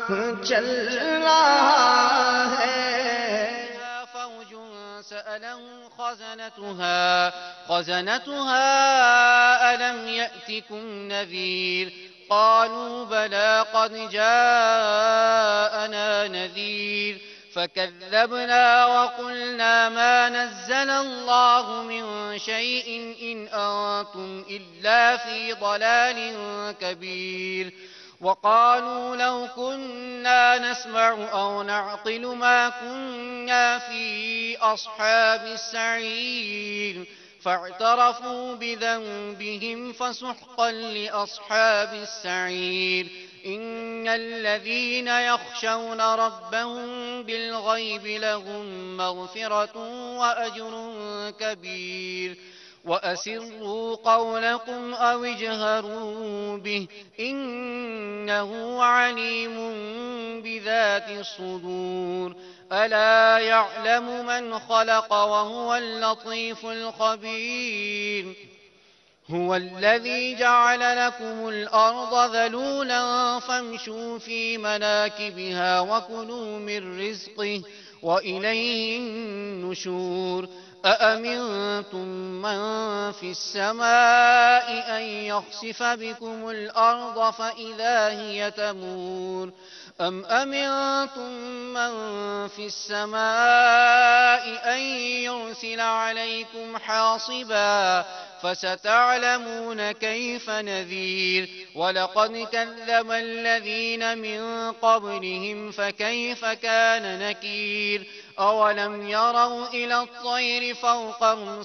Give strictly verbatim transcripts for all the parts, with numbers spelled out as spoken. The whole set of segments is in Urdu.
چل رہا ہے۔ فوج سألهم خزنتها خزنتها ألم يأتكم نذير قالوا بلى قد جاءنا نذير فكذبنا وقلنا ما نزل الله من شيء إن أنتم إلا في ضلال كبير وقالوا لو كنا نسمع أو نعقل ما كنا في أصحاب السعير فاعترفوا بذنبهم فسحقا لأصحاب السعير إن الذين يخشون ربهم بالغيب لهم مغفرة وأجر كبير وأسروا قولكم أو اجهروا به إنه عليم بذات الصدور ألا يعلم من خلق وهو اللطيف الخبير هو الذي جعل لكم الأرض ذلولا فامشوا في مناكبها وكلوا من رزقه وإليه النشور أأمنتم من في السماء أن يخسف بكم الأرض فإذا هي تمور أم أمنتم من في السماء أن يرسل عليكم حاصبا فستعلمون كيف نذير ولقد كذب الذين من قبلهم فكيف كان نكير أولم يروا إلى الطير فوقهم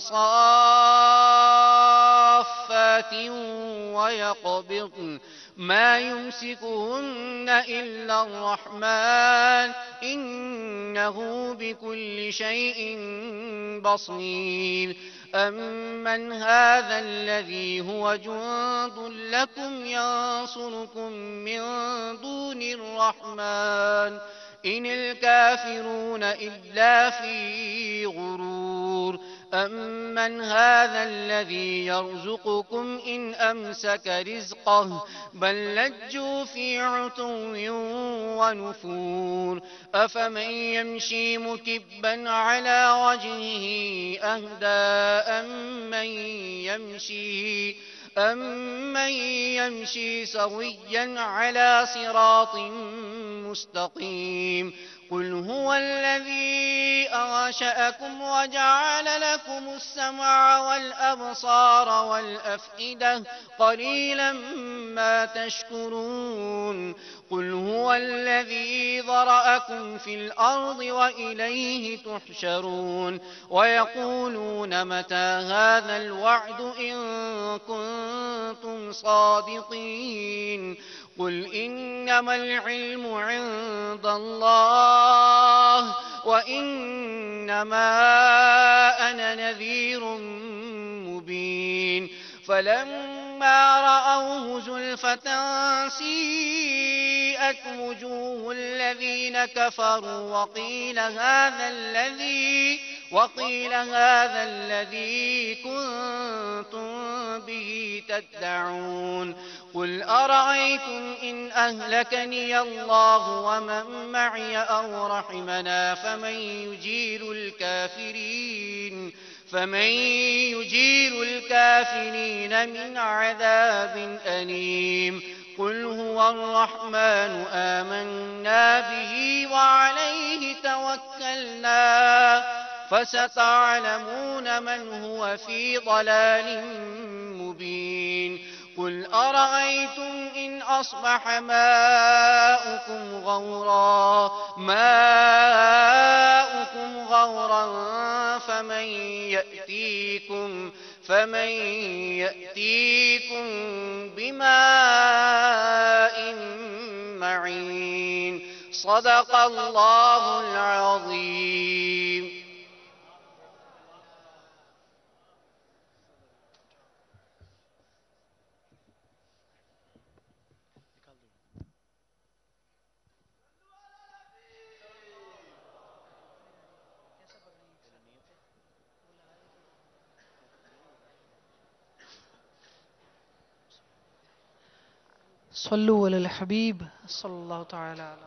صافات ويقبضن ما يمسكهن إلا الرحمن إنه بكل شيء بصير أمن هذا الذي هو جند لكم ينصركم من دون الرحمن إن الكافرون إلا في غرور أمن هذا الذي يرزقكم إن أمسك رزقه بل لجوا في عتو ونفور أفمن يمشي مكبا على وجهه أهدى أمن يمشي أمن يمشي سويا على صراط مستقيم قل هو الذي أنشأكم وجعل لكم السمع والأبصار والأفئدة قليلا ما تشكرون قل هو الذي ذرأكم في الأرض وإليه تحشرون ويقولون متى هذا الوعد إن كنتم صادقين قل إنما العلم عند الله وإنما أنا نذير مبين فلما رأوه زلفة سيئت وجوه الذين كفروا وقيل هذا الذي وقيل هذا الذي كنتم به تدعون قل أرأيتم إن أهلكني الله ومن معي أو رحمنا فمن يجير الكافرين فمن يجير الكافرين من عذاب أليم قل هو الرحمن آمنا به وعليه توكلنا فستعلمون من هو في ضلال مبين قل أرأيتم إن أصبح ماؤكم غورا ماؤكم غورا فمن يأتيكم فمن يأتيكم بماء معين صدق الله العظيم. صلو علی الحبیب صلی اللہ تعالی علی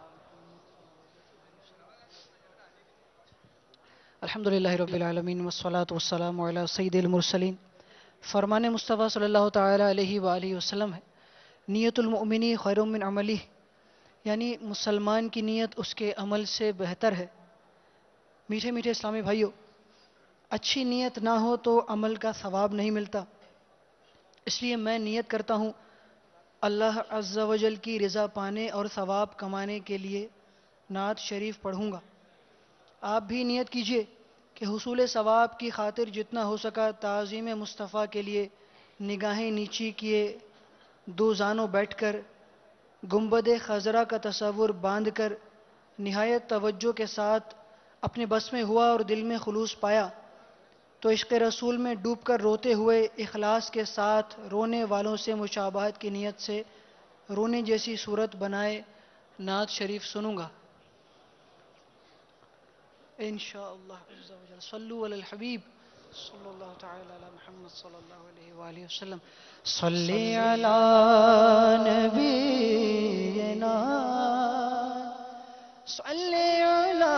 الحمدللہ رب العالمین والصلاة والسلام علی سید المرسلین. فرمان مصطفیٰ صلی اللہ تعالی علیہ وآلہ وسلم ہے نیت المؤمنی خیر من عملی، یعنی مسلمان کی نیت اس کے عمل سے بہتر ہے. میٹھے میٹھے اسلامی بھائیو، اچھی نیت نہ ہو تو عمل کا ثواب نہیں ملتا. اس لیے میں نیت کرتا ہوں اللہ عز و جل کی رضا پانے اور ثواب کمانے کے لیے نعت شریف پڑھوں گا. آپ بھی نیت کیجئے کہ حصول ثواب کی خاطر جتنا ہو سکا تعظیم مصطفیٰ کے لیے نگاہیں نیچی کیے دو زانوں بیٹھ کر گنبد خضرا کا تصور باندھ کر نہایت توجہ کے ساتھ اپنے بس میں ہوا اور دل میں خلوص پایا تو عشق رسول میں ڈوب کر روتے ہوئے اخلاص کے ساتھ رونے والوں سے مشابہت کی نیت سے رونے جیسی صورت بنائے نعت شریف سنوں گا انشاءاللہ عز و جل. صلو علی الحبیب صلی اللہ تعالی علی محمد صلی اللہ علیہ وآلہ وسلم. صلی علی نبینا صلی علی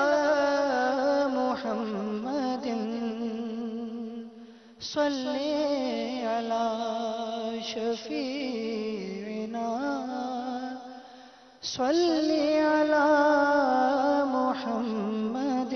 محمد صلی علی شفیعنا صلی علی محمد.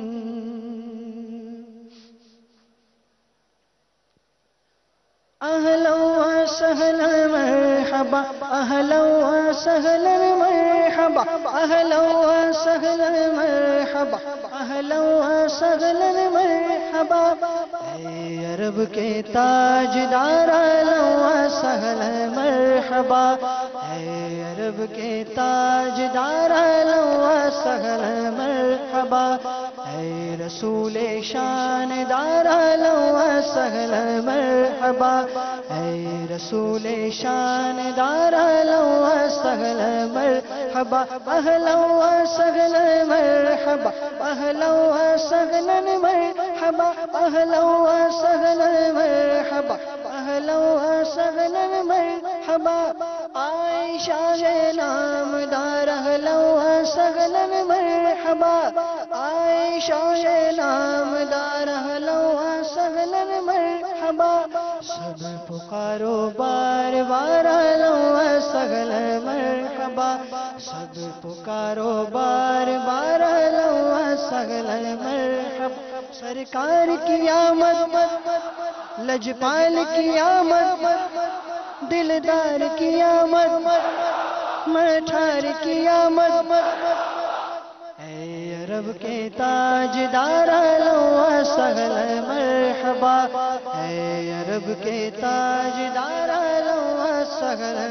اہلا وسہلا مرحبا اہلا وسہلا مرحبا اہلا وسہلا مرحبا اہلا وسہلا مرحبا. اے عرب کے تاجدار اہلا وسہلا مرحبا. اے عرب کے تاجدار اہلا وسہلا مرحبا. اے رسول شان دار اہلا وسہلا مرحبا. اے رسول شان دار اہلا وسہلا مرحبا. اہلا وسہلا مرحبا اہلا وسہلا مرحبا اہلا وسہلا مرحبا اہلا وسہلا مرحبا. عائشہ نام دار اہلا وسہلا مرحبا. عائشہ نام دار اہلا وسہلا مرحبا. سب پکارو بار بار اہلا وسہلا مرحبا. سب پکارو بار بار اہلا وسہلا مرحبا. سرکار کی آمد لجپال کی آمد دلدار کی آمد مٹھار کی آمد. اے عرب کے تاجدار اہلا وسہلا مرحبا. اے عرب کے تاجدار اہلا وسہلا.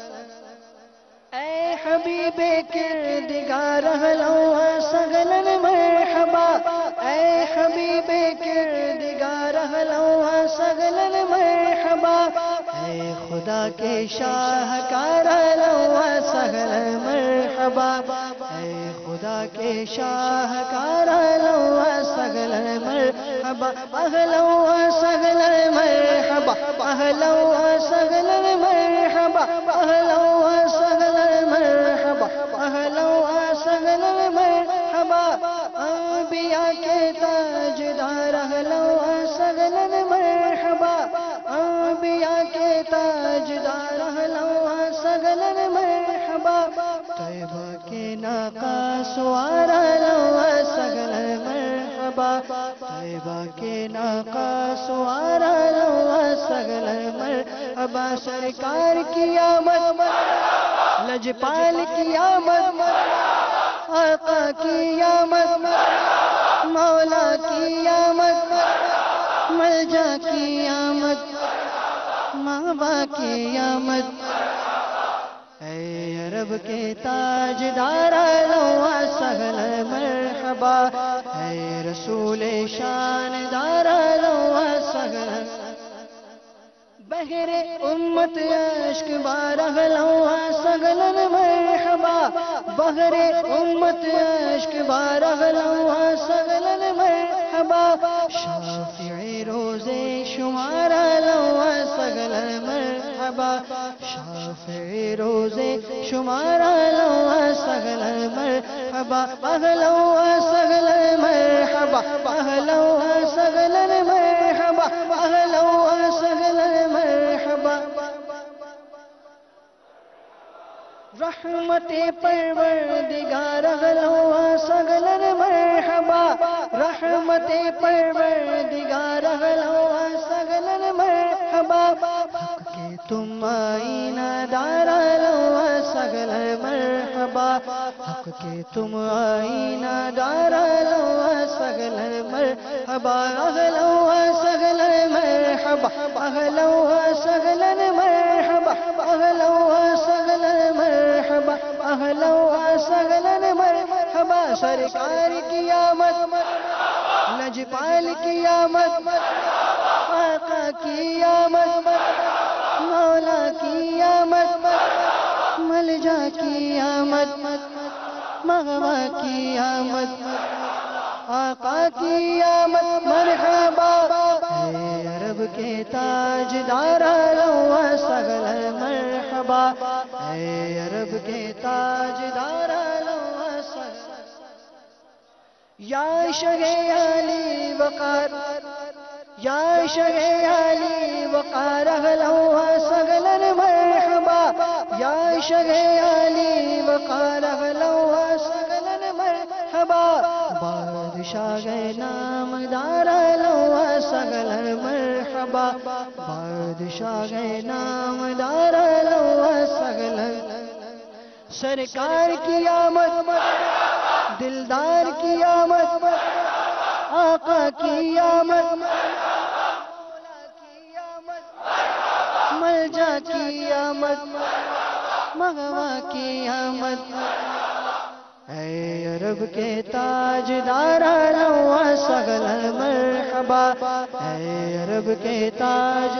اے حبیب کردگار اہلا وسہلا مرحبا. اے حبیب کردگار اہلا وسہلا مرحبا. اے خدا کے شاہکار اہلا وسہلا مرحبا. اے خدا کے شاہکار اہلا وسہلا مرحبا. اہلا وسہلا مرحبا اہلا وسہلا مرحبا اہلا وسہلا مرحبا اہلا وسہلا مرحبا. انبیاء کے تاجدار اہلا وسہلا مرحبا. انبیاء کے تاجدار اہلا وسہلا مرحبا. طیبہ کے ناقہ سوار اہلا وسہلا مرحبا. طیبہ کے ناقہ سوار اہلا وسہلا مرحبا. سرکار کی آمد لجپال کی آمد آقا کی آمد مولا کی آمد ملجا کی آمد ماوا کی آمد. اے عرب کے تاجدار اہلا وسہلا مرحبا. اے رسول شان دار اہلا وسہلا. بحر امت عشق بار اہلا وسہلا مرحبا. بحر امت عشق بار اہلا وسہلا مرحبا. شافع روزے شمار اہلا وسہلا مرحبا. شافع شافع روزے شمارا لو سگل مرحبا اہلا سگل مرحبا اہلا سگل مرحبا اہلا سگل مرحبا رحمت پروردگار اہلا سگل مرحبا رحمت پروردگار اہلا سگل مرحبا حق کے تم آئینہ دار اہلا سگل مرحبا حق کے تم آئینہ دار اہلا سگل مرحبا اہلا سگل مرحبا اہلا سگل مرحبا اہلا سگل مرحبا اہلا سگل مرحبا سرکار کی آمد لجپال کی آمد آقا کی آمد مولا کی آمد ملجا کی آمد مغوا کی آمد آقا کی آمد مرحبا اے عرب کے تاجدار اہلا سگل مرحبا اے عرب کے تاجدار اہلا سگل یا شہ علی وقار یا شہ علی وقار اہلا سگل مرحبا یا شہ علی وقار اہلا سگل مرحبا بادشاہ نامدار اہلا سگل مرحبا بادشاہ نامدار اہلا سگل سرکار کی آمد دلدار کی آمد آقا کی آمد مولا کی آمد ملجا کی آمد مغوا کی آمد اے عرب کے تاجدار اہلا سگل مرحبا اے عرب کے تاج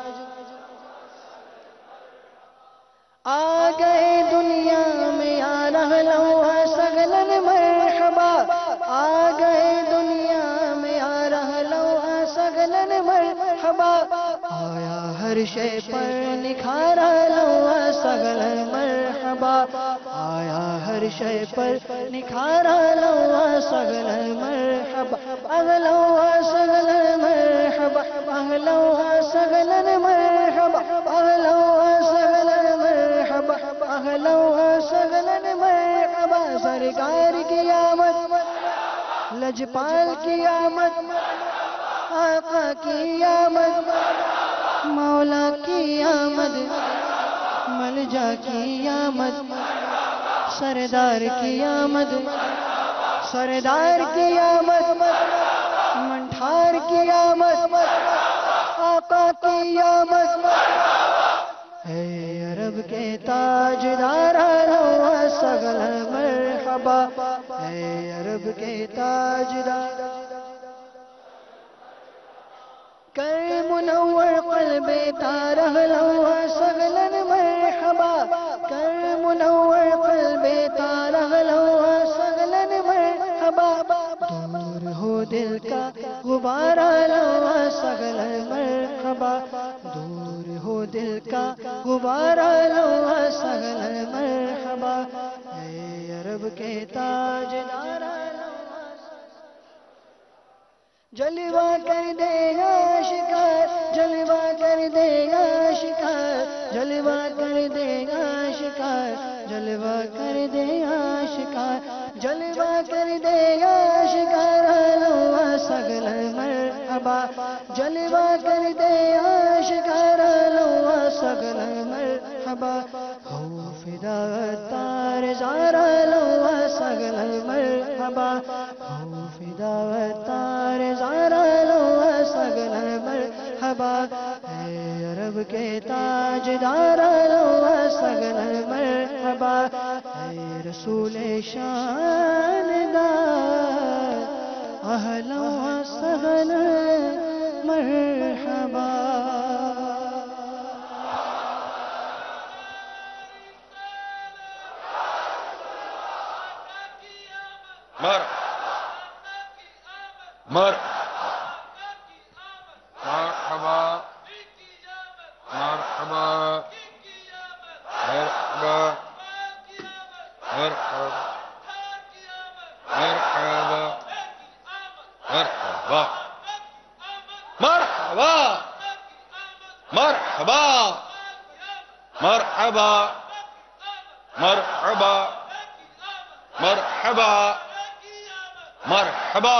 آ گئے دنیا میں یار اہلا سگل مرحبا آ گئے دنیا میں یار اہلا سگل مرحبا آیا ہر شے پر نکھار اہلا سگل مرحبا آیا ہر شے پر نکھار اہلا سگل مرحبا اہلا سگل مرحبا اہلا سگل مرحبا اہلا سگل مرحبا اہلا سگل مرحبا سرکار کی آمد لجپال کی آمد آقا کی آمد مولا کی آمد ملجا کی آمد سردار کی آمد سردار کی آمد منٹھار کی آمد آقا کی آمد اے عرب کے تاجدار اہلا سگل مرحبا اے عرب کے تاجدار کر منور قلب تار اہلا سگل مرحبا کر منور قلب تار اہلا سگل مرحبا دور ہو دل کا غبار اہلا سگل مرحبا دور ہو دل کا غبار اہلا سگل مرحبا اے عرب کے تاجدار جلوہ کر دے عاشقار جلوہ کر دے عاشقار جلوہ کر دے عاشقار جلوہ کر دے عاشقار جلوہ کر دے عاشقار اہلا سگل مرحبا جلوہ کر دے عاشقار اہلا سگل مرحبا ہو فدا تار زار اہلا سگل مرحبا ہو فدا تار زار اہلا سگل مرحبا اے عرب کے تاجدار اہلا سگل مرحبا اے رسول شاندار اہلا سگل مرحبا مر مر مرحبا مرحبا مرحبا مرحبا مرحبا مرحبا مرحبا مرحبا مرحبا مرحبا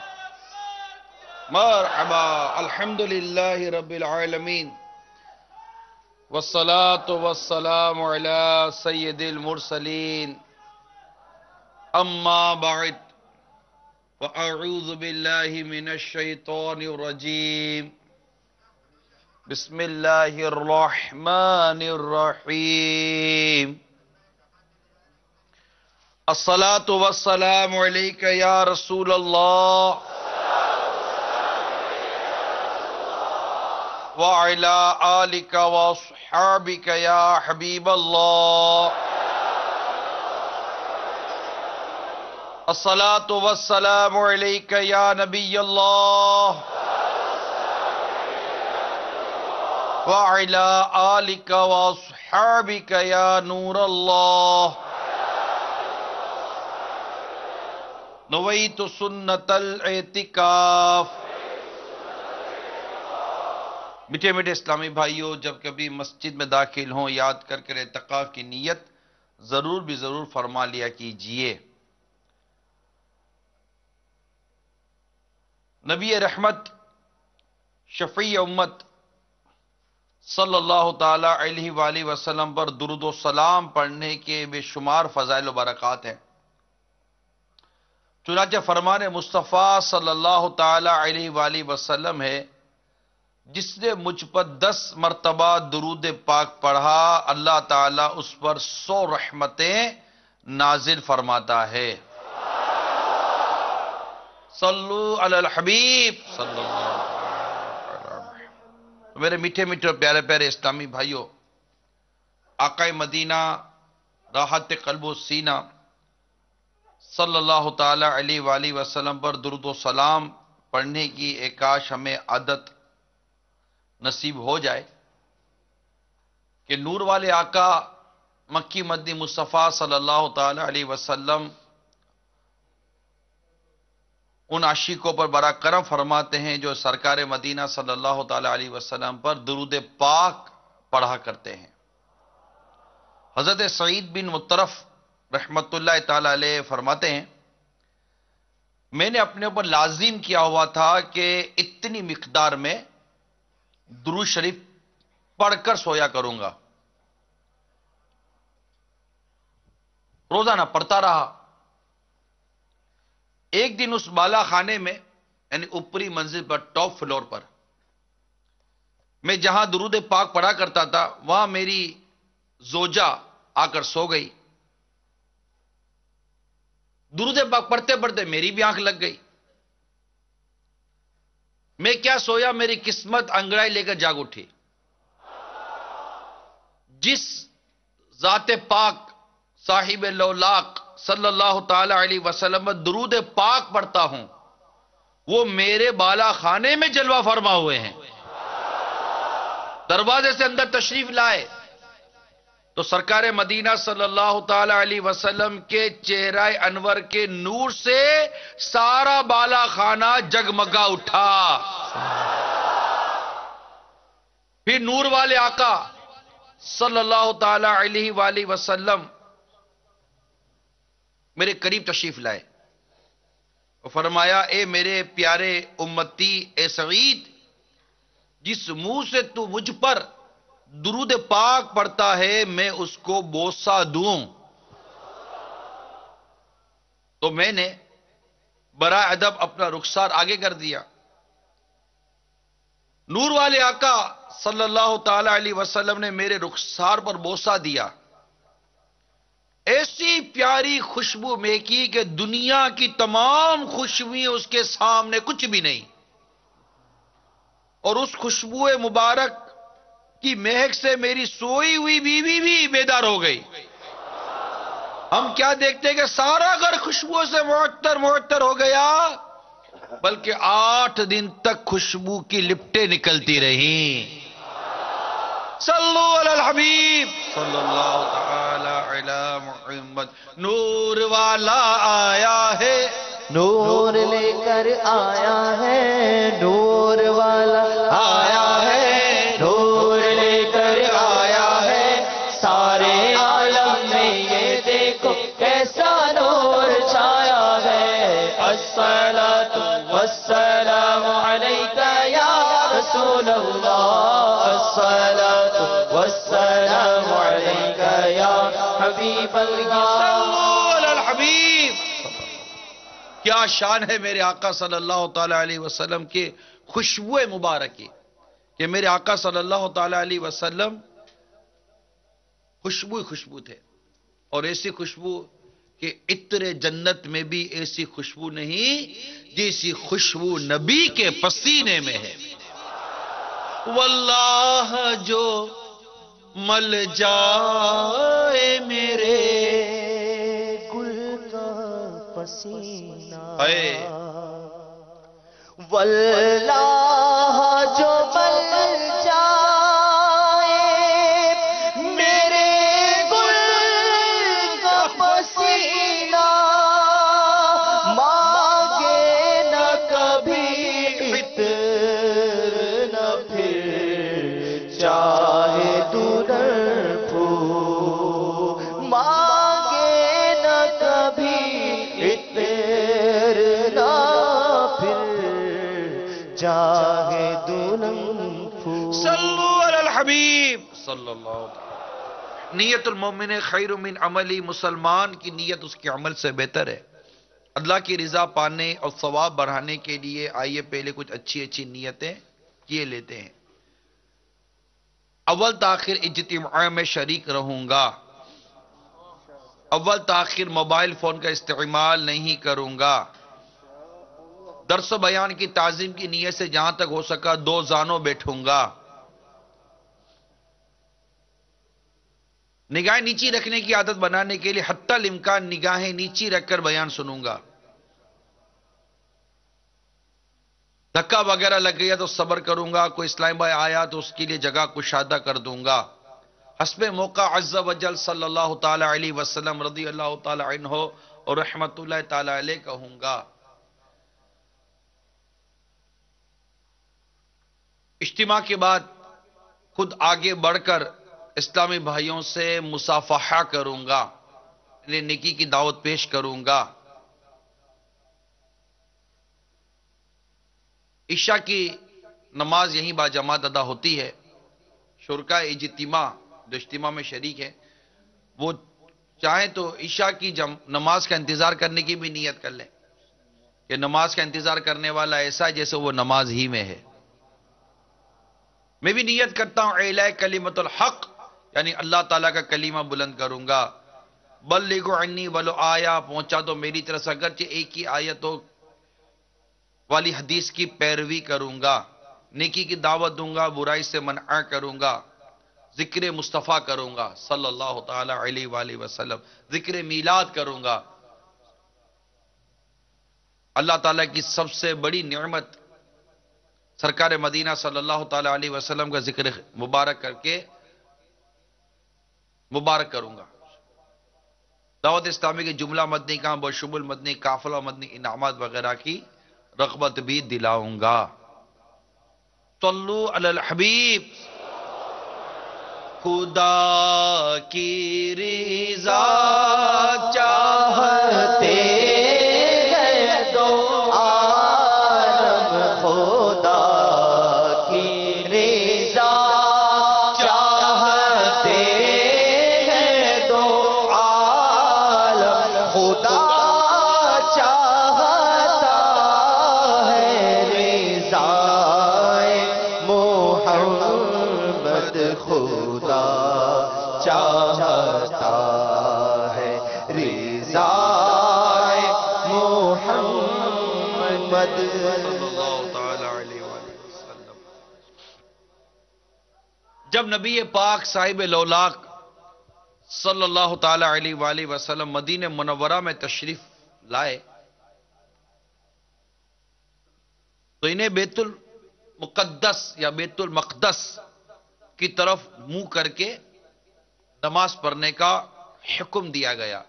مرحبا الحمد للہ رب العالمین والصلاة والسلام على سید المرسلین اما بعد واعوذ باللہ من الشیطان الرجیم بسم اللہ الرحمن الرحیم الصلاة والسلام علیک یا رسول اللہ وعلى آلك وصحابك يا حبيب الله الصلاة والسلام عليك يا نبي الله وعلى آلك وصحابك يا نور الله نويت سنة الاعتكاف میٹھے میٹھے اسلامی بھائیوں، جب کبھی مسجد میں داخل ہوں یاد کر کر اعتکاف کی نیت ضرور بھی ضرور فرما لیا کیجئے۔ نبی رحمت شفیع امت صلی اللہ تعالی علیہ وآلہ وسلم پر درود و سلام پڑھنے کے بے شمار فضائل و برکات ہیں۔ چنانچہ فرمان مصطفیٰ صلی اللہ تعالی علیہ وآلہ وسلم ہے، جس نے مجھ پر دس مرتبہ درود پاک پڑھا اللہ تعالیٰ اس پر سو رحمتیں نازل فرماتا ہے۔ صلو علی الحبیب صلی اللہ علیہ وسلم۔ میرے میٹھے میٹھے اور پیارے پیارے اسلامی بھائیوں، آقا مدینہ راحت قلب و سینہ صلی اللہ تعالی علیہ وآلہ وسلم پر درود و سلام پڑھنے کی ایک کاش ہمیں عادت نصیب ہو جائے کہ نور والے آقا مکی مدنی مصطفیٰ صلی اللہ تعالی علیہ وسلم ان عاشقوں پر بڑا کرم فرماتے ہیں جو سرکار مدینہ صلی اللہ تعالی علیہ وسلم پر درود پاک پڑھا کرتے ہیں۔ حضرت سعید بن مطرف رحمت اللہ تعالی علیہ فرماتے ہیں، میں نے اپنے اوپر لازم کیا ہوا تھا کہ اتنی مقدار میں درود شریف پڑھ کر سویا کروں گا۔ روزانہ پڑھتا رہا۔ ایک دن اس بالا خانے میں یعنی اوپری منزل پر ٹاپ فلور پر میں جہاں درود پاک پڑھا کرتا تھا وہاں میری زوجہ آ کر سو گئی۔ درود پاک پڑھتے پڑھتے میری بھی آنکھ لگ گئی۔ میں کیا سویا، میری قسمت انگڑائی لے کر جاگ اٹھی۔ جس ذات پاک صاحب لولاق صلی اللہ تعالی علیہ وسلم درود پاک پڑھتا ہوں وہ میرے بالا خانے میں جلوہ فرما ہوئے ہیں۔ دروازے سے اندر تشریف لائے تو سرکار مدینہ صلی اللہ تعالی علیہ وسلم کے چہرہ انور کے نور سے سارا بالا خانہ جگمگا اٹھا۔ پھر نور والے آقا صلی اللہ تعالی علیہ وآلہ وسلم میرے قریب تشریف لائے اور فرمایا، اے میرے پیارے امتی، اے سعید، جس منہ سے تو مجھ پر درود پاک پڑھتا ہے میں اس کو بوسہ دوں۔ تو میں نے برائے ادب اپنا رخسار آگے کر دیا۔ نور والے آقا صلی اللہ تعالی علیہ وسلم نے میرے رخسار پر بوسہ دیا۔ ایسی پیاری خوشبو میں کی کہ دنیا کی تمام خوشبوئیں اس کے سامنے کچھ بھی نہیں، اور اس خوشبو مبارک کی مہک سے میری سوئی ہوئی بیوی بھی بیدار ہو گئی۔ ہم کیا دیکھتے کہ سارا گھر خوشبو سے معطر معطر ہو گیا، بلکہ آٹھ دن تک خوشبو کی لپٹیں نکلتی رہیں۔ صلو علی الحبیب صلی اللہ تعالی علی محمد. نور والا آیا ہے، نور لے کر آیا ہے، نور والا آیا ہے، نور لے کر آیا ہے، سارے عالم میں یہ دیکھو کیسا نور چھایا ہے. الصلاۃ والسلام علیک یا رسول اللہ، الصلاۃ والسلام علیک یا حبیب اللہ. صلو علی الحبیب. کیا شان ہے میرے آقا صلی اللہ تعالی علیہ وسلم کے خوشبو مبارکی، کہ میرے آقا صلی اللہ تعالی علیہ وسلم خوشبو خوشبو تھے، اور ایسی خوشبو کہ عطر جنت میں بھی ایسی خوشبو نہیں جیسی خوشبو نبی کے پسینے میں ہے. واللہ جو مل جائے میرے گل کا پسینہ، اے واللہ جو مل جائے میرے گل کا پسینہ، مانگے نہ کبھی عطر نہ پھر چاہے دلہن پھول، مانگے نہ کبھی عطر نہ پھر چاہے دلہن پھول. صلو علی الحبیب صلی اللہ علیہ وسلم. نیت المومن خیر من عملی، مسلمان کی نیت اس کے عمل سے بہتر ہے. اللہ کی رضا پانے اور ثواب بڑھانے کے لیے آئیے پہلے کچھ اچھی اچھی نیتیں کیے لیتے ہیں. اول تاخیر اجتماع میں شریک رہوں گا. اول تاخیر موبائل فون کا استعمال نہیں کروں گا. درس و بیان کی تعظیم کی نیت سے جہاں تک ہو سکا دو زانوں بیٹھوں گا. نگاہیں نیچی رکھنے کی عادت بنانے کے لیے حتی الامکان نگاہیں نیچی رکھ کر بیان سنوں گا. دھکا وغیرہ لگ گیا تو صبر کروں گا. کوئی اسلام بھائی آیا تو اس کے لیے جگہ کشادہ کر دوں گا. حسب موقع عز و جل صلی اللہ تعالی علیہ وسلم رضی اللہ تعالی عنہ اور رحمت اللہ تعالی علیہ کہوں گا. اجتماع کے بعد خود آگے بڑھ کر اسلامی بھائیوں سے مصافحہ کروں گا، انہیں نیکی کی دعوت پیش کروں گا. عشاء کی نماز یہیں با جماعت ادا ہوتی ہے. شرکاء اجتماع جو اجتماع میں شریک ہے وہ چاہیں تو عشاء کی نماز کا انتظار کرنے کی بھی نیت کر لیں کہ نماز کا انتظار کرنے والا ایسا ہے جیسے وہ نماز ہی میں ہے. میں بھی نیت کرتا ہوں اعلاء کلمت الحق، یعنی اللہ تعالیٰ کا کلمہ بلند کروں گا. بلغوا عنی ولو آیا، پہنچا دو میری طرف سے اگرچہ ایک ہی آیتوں والی حدیث کی پیروی کروں گا. نیکی کی دعوت دوں گا، برائی سے منع کروں گا. ذکر مصطفیٰ کروں گا صلی اللہ تعالی علیہ وآلہ وسلم. ذکر میلاد کروں گا. اللہ تعالیٰ کی سب سے بڑی نعمت سرکار مدینہ صلی اللہ تعالی علیہ وسلم کا ذکر مبارک کر کے مبارک کروں گا. دعوت اسلامی کے جملہ مدنی کام بشمول مدنی قافلہ مدنی انعامات وغیرہ کی رغبت بھی دلاؤں گا. صلو علی الحبیب. خدا کی رضا چاہتے ہیں دو عالم، خدا کی رضا چاہتے ہیں دو عالم، خدا چاہتا ہے رضا محمد، خدا چاہتا ہے رضا محمد صلی اللہ تعالی علیہ وآلہ وسلم. جب نبی پاک صاحب لولاق صلی اللہ تعالی علیہ وآلہ وسلم مدینہ منورہ میں تشریف لائے تو انہیں بیت المقدس یا بیت المقدس کی طرف منہ کر کے نماز پڑھنے کا حکم دیا گیا۔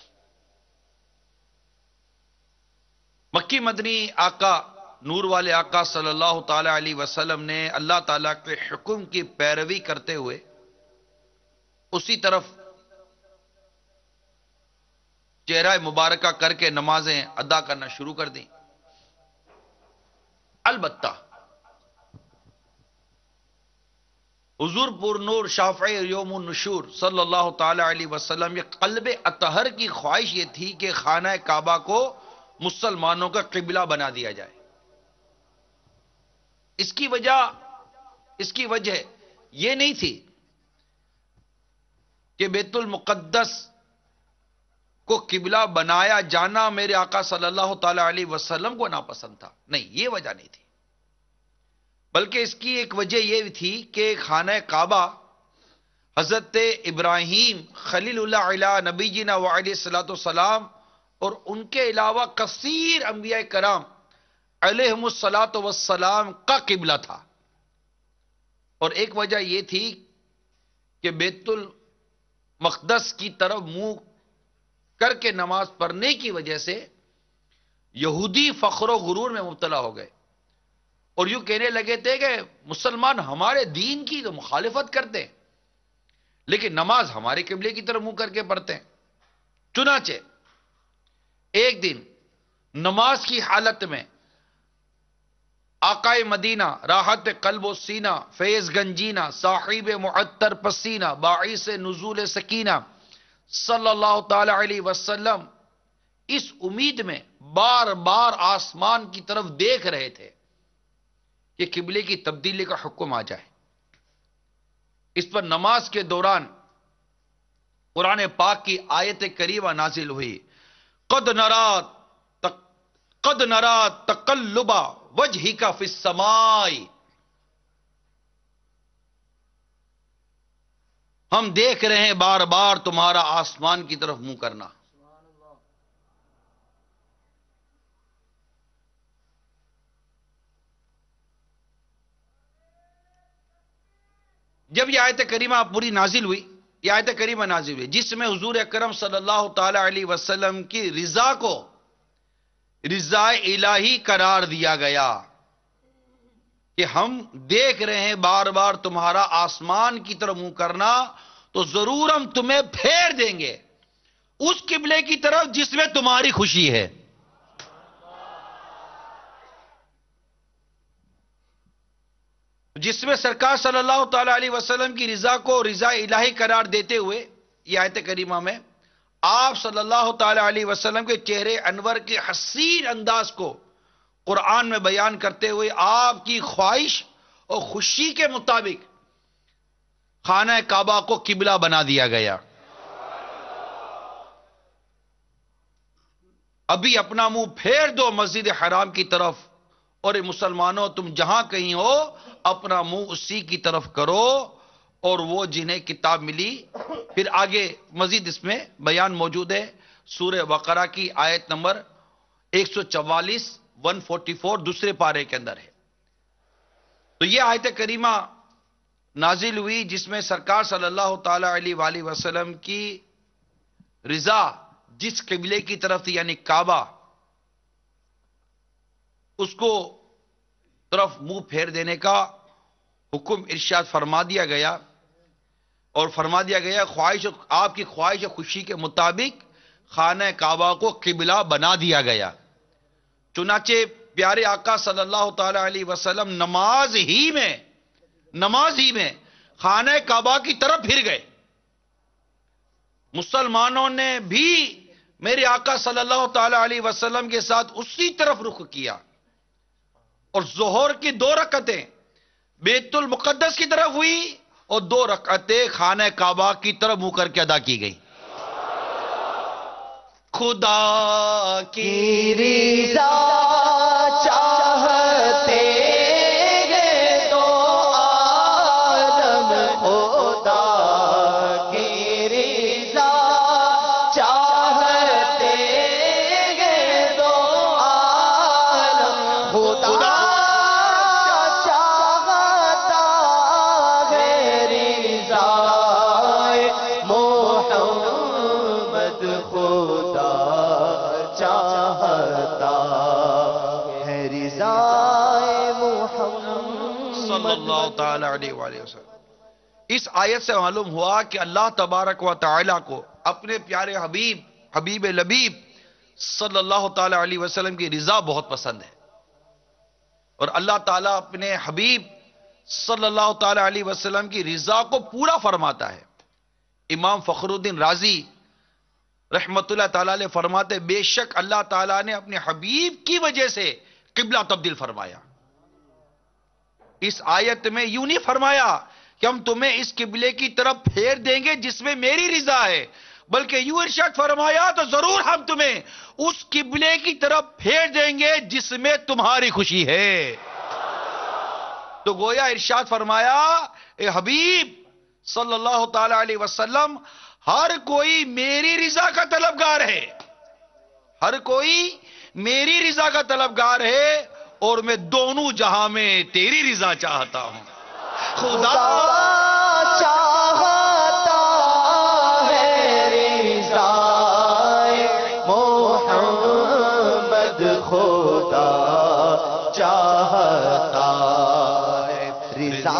مکی مدنی آقا، نور والے آقا صلی اللہ تعالی علیہ وسلم نے اللہ تعالیٰ کے حکم کی پیروی کرتے ہوئے اسی طرف چہرہ مبارکہ کر کے نمازیں ادا کرنا شروع کر دیں۔ البتہ حضور پر نور شافع یوم النشور صلی اللہ تعالی علیہ وسلم، یہ قلب اطہر کی خواہش یہ تھی کہ خانہ کعبہ کو مسلمانوں کا قبلہ بنا دیا جائے۔ اس کی وجہ اس کی وجہ یہ نہیں تھی کہ بیت المقدس کو قبلہ بنایا جانا میرے آقا صلی اللہ تعالی علیہ وسلم کو ناپسند تھا، نہیں، یہ وجہ نہیں تھی، بلکہ اس کی ایک وجہ یہ تھی کہ خانہ کعبہ حضرت ابراہیم خلیل اللہ علیہ نبی جینا وعلیہ الصلوۃ والسلام اور ان کے علاوہ کثیر انبیاء کرام علیہم الصلوۃ والسلام کا قبلہ تھا، اور ایک وجہ یہ تھی کہ بیت المقدس کی طرف منہ کر کے نماز پڑھنے کی وجہ سے یہودی فخر و غرور میں مبتلا ہو گئے اور یوں کہنے لگے تھے کہ مسلمان ہمارے دین کی تو مخالفت کرتے ہیں لیکن نماز ہمارے قبلے کی طرف منہ کر کے پڑھتے ہیں۔ چنانچہ ایک دن نماز کی حالت میں آقائے مدینہ راحت قلب و سینہ فیض گنجینہ صاحب معطر پسینہ باعث نزول سکینہ صلی اللہ تعالی علیہ وسلم اس امید میں بار بار آسمان کی طرف دیکھ رہے تھے کہ قبلے کی تبدیلی کا حکم آ جائے۔ اس پر نماز کے دوران قرآن پاک کی آیت کریمہ نازل ہوئی، قد نرا قد نرا تقلب وجہک فی السماء، ہم دیکھ رہے ہیں بار بار تمہارا آسمان کی طرف منہ کرنا۔ جب یہ آیت کریمہ پوری نازل ہوئی، یہ آیت کریمہ نازل ہوئی جس میں حضور اکرم صلی اللہ تعالی علیہ وسلم کی رضا کو رضا الہی قرار دیا گیا کہ ہم دیکھ رہے ہیں بار بار تمہارا آسمان کی طرف منہ کرنا، تو ضرور ہم تمہیں پھیر دیں گے اس قبلے کی طرف جس میں تمہاری خوشی ہے۔ جس میں سرکار صلی اللہ تعالی علیہ وسلم کی رضا کو رضا الہی قرار دیتے ہوئے یہ آیت کریمہ میں آپ صلی اللہ تعالی علیہ وسلم کے چہرے انور کے حسین انداز کو قرآن میں بیان کرتے ہوئے آپ کی خواہش اور خوشی کے مطابق خانہ کعبہ کو قبلہ بنا دیا گیا۔ ابھی اپنا منہ پھیر دو مسجد حرام کی طرف، اور مسلمانوں تم جہاں کہیں ہو اپنا منہ اسی کی طرف کرو، اور وہ جنہیں کتاب ملی پھر آگے مزید اس میں بیان موجود ہے، سورہ بقرہ کی آیت نمبر ایک سو چوالیس ایک سو چوالیس دوسرے پارے کے اندر ہے۔ تو یہ آیت کریمہ نازل ہوئی جس میں سرکار صلی اللہ تعالی علیہ وآلہ وسلم کی رضا جس قبلے کی طرف تھی یعنی کعبہ، اس کو طرف منہ پھیر دینے کا حکم ارشاد فرما دیا گیا، اور فرما دیا گیا خواہش آپ کی خواہش و خوشی کے مطابق خانہ کعبہ کو قبلہ بنا دیا گیا۔ چنانچہ پیارے آقا صلی اللہ تعالی علیہ وسلم نماز ہی میں نماز ہی میں خانہ کعبہ کی طرف پھر گئے۔ مسلمانوں نے بھی میرے آقا صلی اللہ تعالی علیہ وسلم کے ساتھ اسی طرف رخ کیا، اور ظہر کی دو رکعتیں بیت المقدس کی طرف ہوئی اور دو رکعتیں خانہ کعبہ کی طرف منہ کر کے ادا کی گئی۔ خدا کی رضا چاہتے ہیں تو عالم خدا کی رضا چاہتے ہیں تو عالم خدا چاہتا ہے رضا محمد صلی اللہ تعالی علیہ وآلہ وسلم. اس آیت سے معلوم ہوا کہ اللہ تبارک و تعالی کو اپنے پیارے حبیب حبیب لبیب صلی اللہ تعالی علیہ وسلم کی رضا بہت پسند ہے، اور اللہ تعالیٰ اپنے حبیب صلی اللہ تعالی علیہ وسلم کی رضا کو پورا فرماتا ہے. امام فخر الدین رازی رحمت اللہ تعالیٰ علیہ فرماتے بے شک اللہ تعالیٰ نے اپنے حبیب کی وجہ سے قبلہ تبدیل فرمایا. اس آیت میں یوں نہیں فرمایا کہ ہم تمہیں اس قبلے کی طرف پھیر دیں گے جس میں میری رضا ہے، بلکہ یوں ارشاد فرمایا تو ضرور ہم تمہیں اس قبلے کی طرف پھیر دیں گے جس میں تمہاری خوشی ہے. تو گویا ارشاد فرمایا اے حبیب صلی اللہ تعالی علیہ وسلم ہر کوئی میری رضا کا طلبگار ہے، ہر کوئی میری رضا کا طلبگار ہے، اور میں دونوں جہاں میں تیری رضا چاہتا ہوں. خدا چاہتا ہے رضا محمد، خدا چاہتا ہے رضا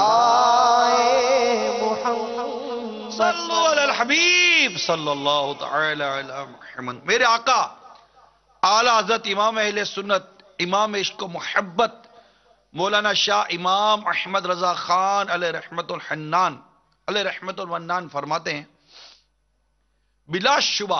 محمد. صلو علی الحبیب صلی اللہ تعالی علی محمد. میرے آقا اعلی حضرت امام اہل سنت امام عشق و محبت مولانا شاہ امام احمد رضا خان علیہ رحمت الحنان علیہ رحمت المنان فرماتے ہیں بلا شبہ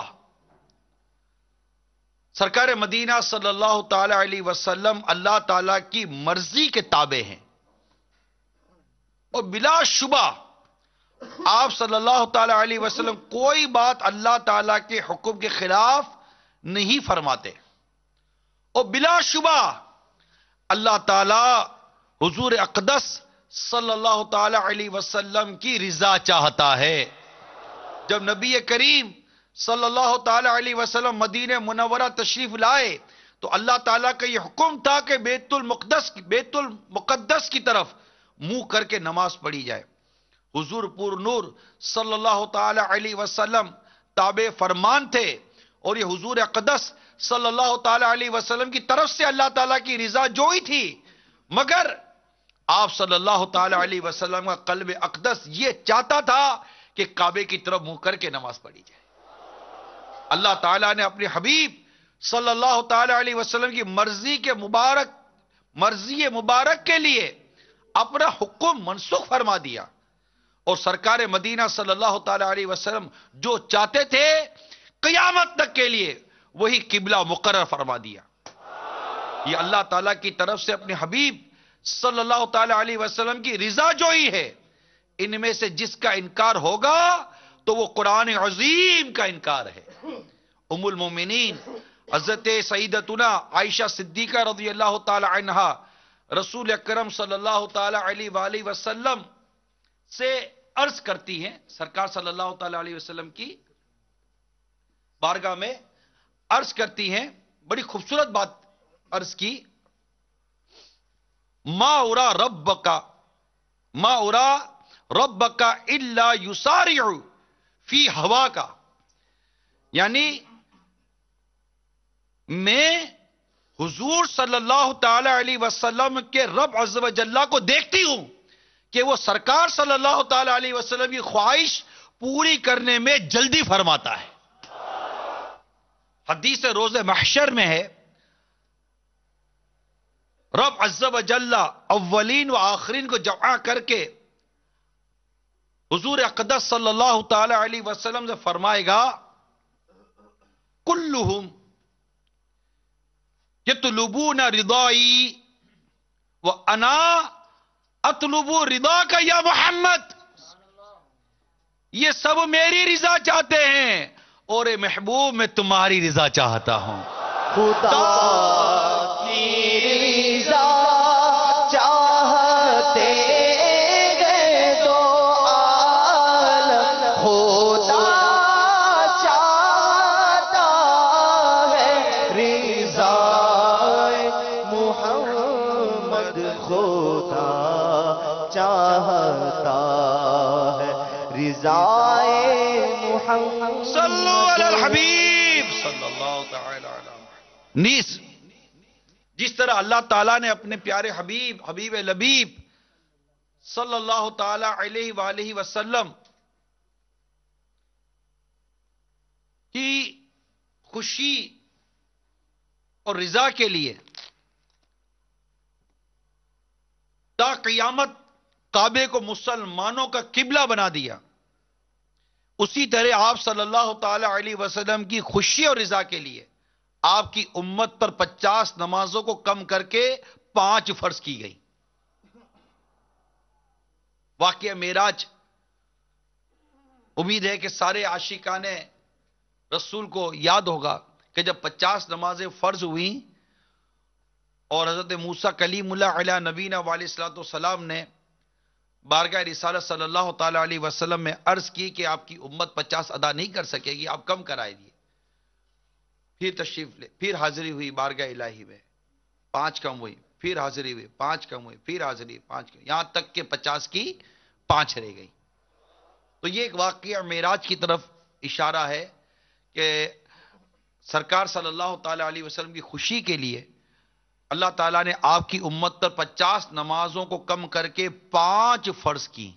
سرکار مدینہ صلی اللہ تعالی علیہ وسلم اللہ تعالی کی مرضی کے تابع ہیں، اور بلا شبہ آپ صلی اللہ تعالی علیہ وسلم کوئی بات اللہ تعالی کے حکم کے خلاف نہیں فرماتے، اور بلا شبہ اللہ تعالی حضور اقدس صلی اللہ تعالی علیہ وسلم کی رضا چاہتا ہے. جب نبی کریم صلی اللہ تعالی علیہ وسلم مدینہ منورہ تشریف لائے تو اللہ تعالیٰ کا یہ حکم تھا کہ بیت المقدس بیت المقدس کی طرف منہ کر کے نماز پڑھی جائے. حضور پور نور صلی اللہ تعالی علیہ وسلم تابع فرمان تھے، اور یہ حضور اقدس صلی اللہ تعالی علیہ وسلم کی طرف سے اللہ تعالیٰ کی رضا جوئی تھی، مگر آپ صلی اللہ تعالی علیہ وسلم کا قلب اقدس یہ چاہتا تھا کہ کعبے کی طرف منہ کر کے نماز پڑھی جائے. اللہ تعالیٰ نے اپنے حبیب صلی اللہ تعالی علیہ وسلم کی مرضی کے مبارک مرضی مبارک کے لیے اپنا حکم منسوخ فرما دیا، اور سرکار مدینہ صلی اللہ تعالی علیہ وسلم جو چاہتے تھے قیامت تک کے لیے وہی قبلہ مقرر فرما دیا. یہ اللہ تعالیٰ کی طرف سے اپنے حبیب صلی اللہ تعالی علیہ وسلم کی رضا جوئی ہے. ان میں سے جس کا انکار ہوگا تو وہ قرآن عظیم کا انکار ہے. ام المومنین حضرت سیدتنا عائشہ صدیقہ رضی اللہ تعالی عنہا رسول اکرم صلی اللہ تعالی علیہ وآلہ وسلم سے عرض کرتی ہیں، سرکار صلی اللہ تعالی علیہ وسلم کی بارگاہ میں عرض کرتی ہیں، بڑی خوبصورت بات عرض کی، ما ارا ربک ما ارا ربک الا یسارع فی ہوا کا، یعنی میں حضور صلی اللہ تعالی علیہ وسلم کے رب عز و جل کو دیکھتی ہوں کہ وہ سرکار صلی اللہ تعالی علیہ وسلم کی خواہش پوری کرنے میں جلدی فرماتا ہے. حدیث روز محشر میں ہے رب عز و جل اولین و آخرین کو جمع کر کے حضور اقدس صلی اللہ تعالی علیہ وسلم سے فرمائے گا کلہم یطلبون رضائی وانا اطلب رضاک یا محمد، یہ سب میری رضا چاہتے ہیں اور اے محبوب میں تمہاری رضا چاہتا ہوں. خدا کی رضا چاہتے گئے دو عالم، خدا چاہتا ہے رضا محمد، خدا چاہتا ہے رضا محمد. صلو علی الحبیب صلی اللہ تعالی علی محمد. نیس جس طرح اللہ تعالیٰ نے اپنے پیارے حبیب حبیب لبیب صلی اللہ تعالی علیہ وآلہ وسلم کی خوشی اور رضا کے لیے تا قیامت کعبے کو مسلمانوں کا قبلہ بنا دیا، اسی طرح آپ صلی اللہ تعالی علیہ وسلم کی خوشی اور رضا کے لیے آپ کی امت پر پچاس نمازوں کو کم کر کے پانچ فرض کی گئی۔ واقعہ معراج، امید ہے کہ سارے عاشقان رسول کو یاد ہوگا کہ جب پچاس نمازیں فرض ہوئیں اور حضرت موسیٰ کلیم اللہ علیہ نبینا علیہ الصلوۃ والسلام نے بارگاہ رسالت صلی اللہ تعالی علیہ وسلم میں عرض کی کہ آپ کی امت پچاس ادا نہیں کر سکے گی، آپ کم کرائے دیے۔ پھر تشریف لے، پھر حاضری ہوئی بارگاہ الہی میں، پانچ کم ہوئی، پھر حاضری ہوئی، پانچ کم ہوئی، پھر حاضری، پانچ کم، یہاں تک کہ پچاس کی پانچ رہ گئی۔ تو یہ ایک واقعہ معراج کی طرف اشارہ ہے کہ سرکار صلی اللہ تعالی علیہ وسلم کی خوشی کے لیے اللہ تعالیٰ نے آپ کی امت پر پچاس نمازوں کو کم کر کے پانچ فرض کی۔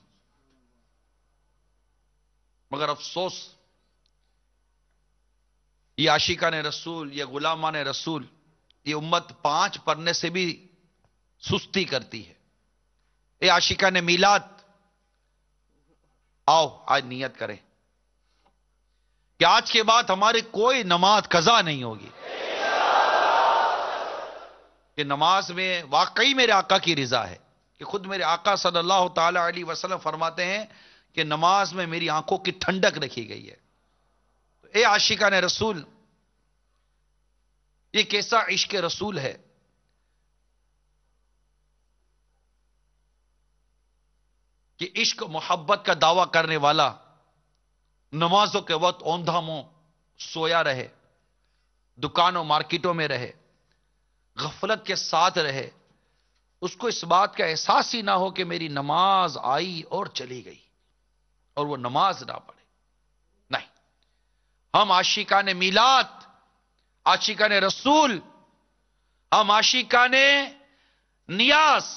مگر افسوس، یہ عاشقان رسول، یہ غلامان رسول، یہ امت پانچ پڑھنے سے بھی سستی کرتی ہے۔ اے عاشقان میلاد، آؤ آج نیت کریں کہ آج کے بعد ہماری کوئی نماز قضا نہیں ہوگی، کہ نماز میں واقعی میرے آقا کی رضا ہے، کہ خود میرے آقا صلی اللہ تعالی علیہ وسلم فرماتے ہیں کہ نماز میں میری آنکھوں کی ٹھنڈک رکھی گئی ہے۔ اے عاشقان رسول، یہ کیسا عشق رسول ہے کہ عشق محبت کا دعویٰ کرنے والا نمازوں کے وقت اوندھا منہ سویا رہے، دکانوں مارکیٹوں میں رہے، غفلت کے ساتھ رہے، اس کو اس بات کا احساس ہی نہ ہو کہ میری نماز آئی اور چلی گئی، اور وہ نماز نہ پڑھے۔ نہیں، ہم عاشقان میلاد، عاشقان رسول، ہم عاشقان نیاز،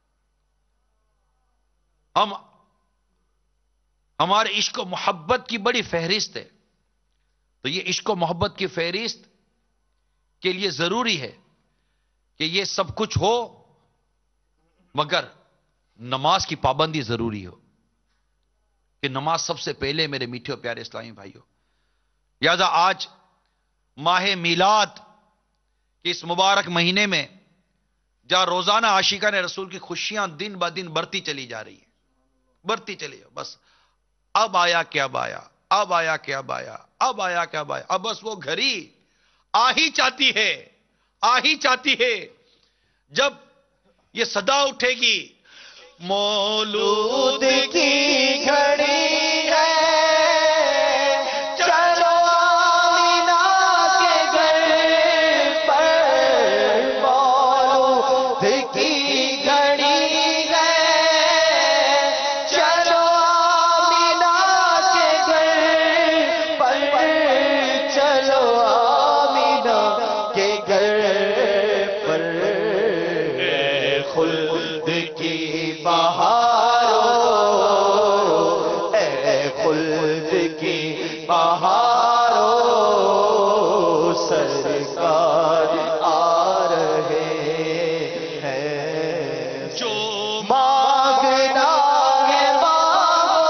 ہم ہمارے عشق و محبت کی بڑی فہرست ہے۔ تو یہ عشق و محبت کی فہرست کے لیے ضروری ہے کہ یہ سب کچھ ہو، مگر نماز کی پابندی ضروری ہو، کہ نماز سب سے پہلے میرے میٹھے اور پیارے اسلامی بھائیوں۔ لہذا آج ماہ میلاد کے اس مبارک مہینے میں جہاں روزانہ عاشقان رسول کی خوشیاں دن بہ دن بڑھتی چلی جا رہی ہیں، بڑھتی چلی جا، بس اب آیا کہ اب آیا، اب آیا کہ اب آیا، اب آیا کہ اب آیا، اب بس وہ گھڑی آ ہی چاہتی ہے، آ ہی چاہتی ہے جب یہ صدا اٹھے گی، مولود کی گھڑی ہے، چلو آمینہ کے گھر پر، مولود کی گھڑی ہے، چلو آمینہ کے گھر پر، چلو آمینہ کے گھر پر، خلد کی بہاروں، اے خلد کی بہاروں، سرکار آ رہے ہیں، جو مانگنا ہے مانگو،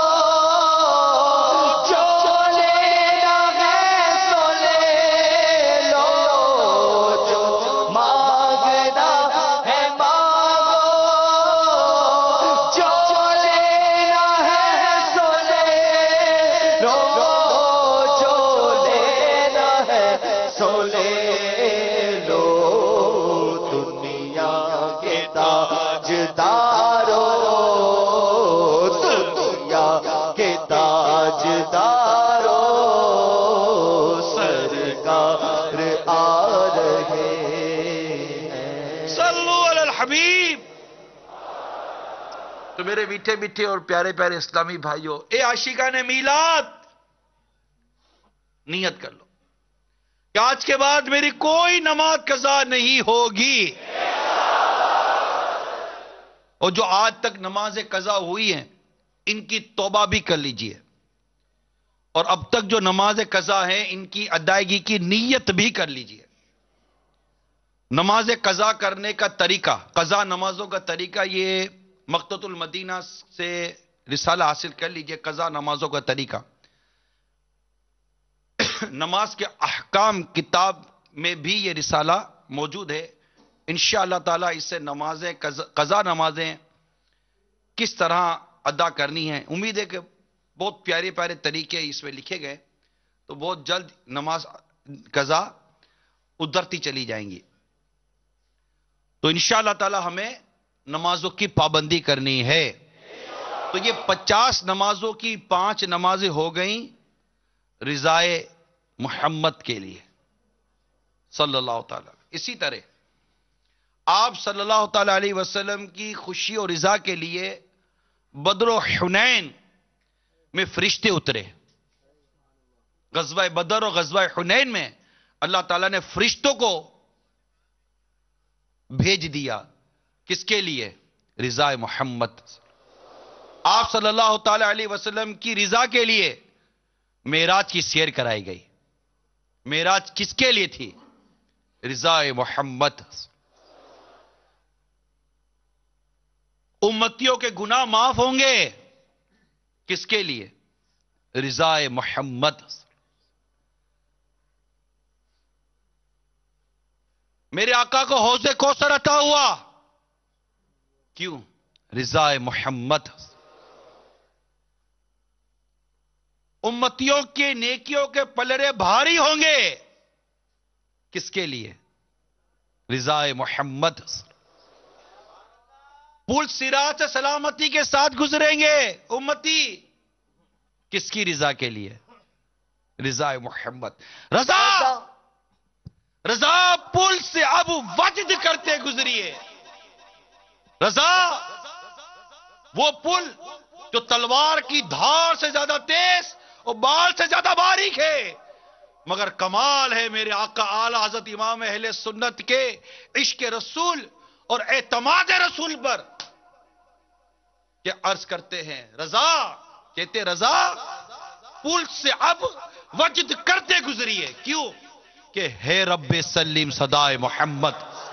جو لینا ہے سو لے لو، جو مانگنا ہے مانگو، جو لینا ہے سو لے لو، جو لینا ہے سو لے لو، دنیا کے تاجداروں، دنیا کے تاجداروں، سرکار آ رہے ہیں۔ صلو علی الحبیب۔ تو میرے میٹھے میٹھے اور پیارے پیارے اسلامی بھائیوں، اے عاشقان میلاد، نیت کر لو کہ آج کے بعد میری کوئی نماز قضا نہیں ہوگی، اور جو آج تک نماز قضا ہوئی ہیں ان کی توبہ بھی کر لیجئے، اور اب تک جو نماز قضا ہیں ان کی ادائیگی کی نیت بھی کر لیجئے۔ نماز قضا کرنے کا طریقہ، قضا نمازوں کا طریقہ، یہ مقتۃ المدینہ سے رسالہ حاصل کر لیجئے، قضا نمازوں کا طریقہ۔ نماز کے احکام کتاب میں بھی یہ رسالہ موجود ہے، انشاءاللہ تعالی اس سے نمازیں قضا نمازیں کس طرح ادا کرنی ہیں، امید ہے کہ بہت پیارے پیارے طریقے اس میں لکھے گئے، تو بہت جلد نماز قضا ادھرتی چلی جائیں گی۔ تو انشاءاللہ تعالی ہمیں نمازوں کی پابندی کرنی ہے۔ تو یہ پچاس نمازوں کی پانچ نمازیں ہو گئیں رضائے محمد کے لیے صلی اللہ تعالی۔ اسی طرح آپ صلی اللہ تعالی علیہ وسلم کی خوشی اور رضا کے لیے بدر و حنین میں فرشتے اترے۔ غزوہ بدر اور غزوہ حنین میں اللہ تعالیٰ نے فرشتوں کو بھیج دیا، کس کے لیے؟ رضا محمد۔ آپ صلی اللہ تعالی علیہ وسلم کی رضا کے لیے معراج کی سیر کرائی گئی۔ معراج کس کے لیے تھی؟ رضا محمد۔ امتیوں کے گناہ معاف ہوں گے، کس کے لیے؟ رضا محمد۔ میرے آقا کو حوض کوثر عطا ہوا، کیوں؟ رضا محمد۔ امتیوں کے نیکیوں کے پلڑے بھاری ہوں گے، کس کے لیے؟ رضا محمد۔ پل صراط سے سلامتی کے ساتھ گزریں گے امتی، کس کی رضا کے لیے؟ رضا محمد۔ رضا رضا پل سے اب وجد کرتے گزریے۔ رضا وہ پل جو تلوار کی دھار سے زیادہ تیز اور بال سے زیادہ باریک ہے، مگر کمال ہے میرے آقا اعلی حضرت امام اہل سنت کے عشق رسول اور اعتماد رسول پر کہ عرض کرتے ہیں رضا، کہتے رضا پل سے اب وجد کرتے گزریے، کیوں؟ کہ ہے رب سلیم صدائے محمد،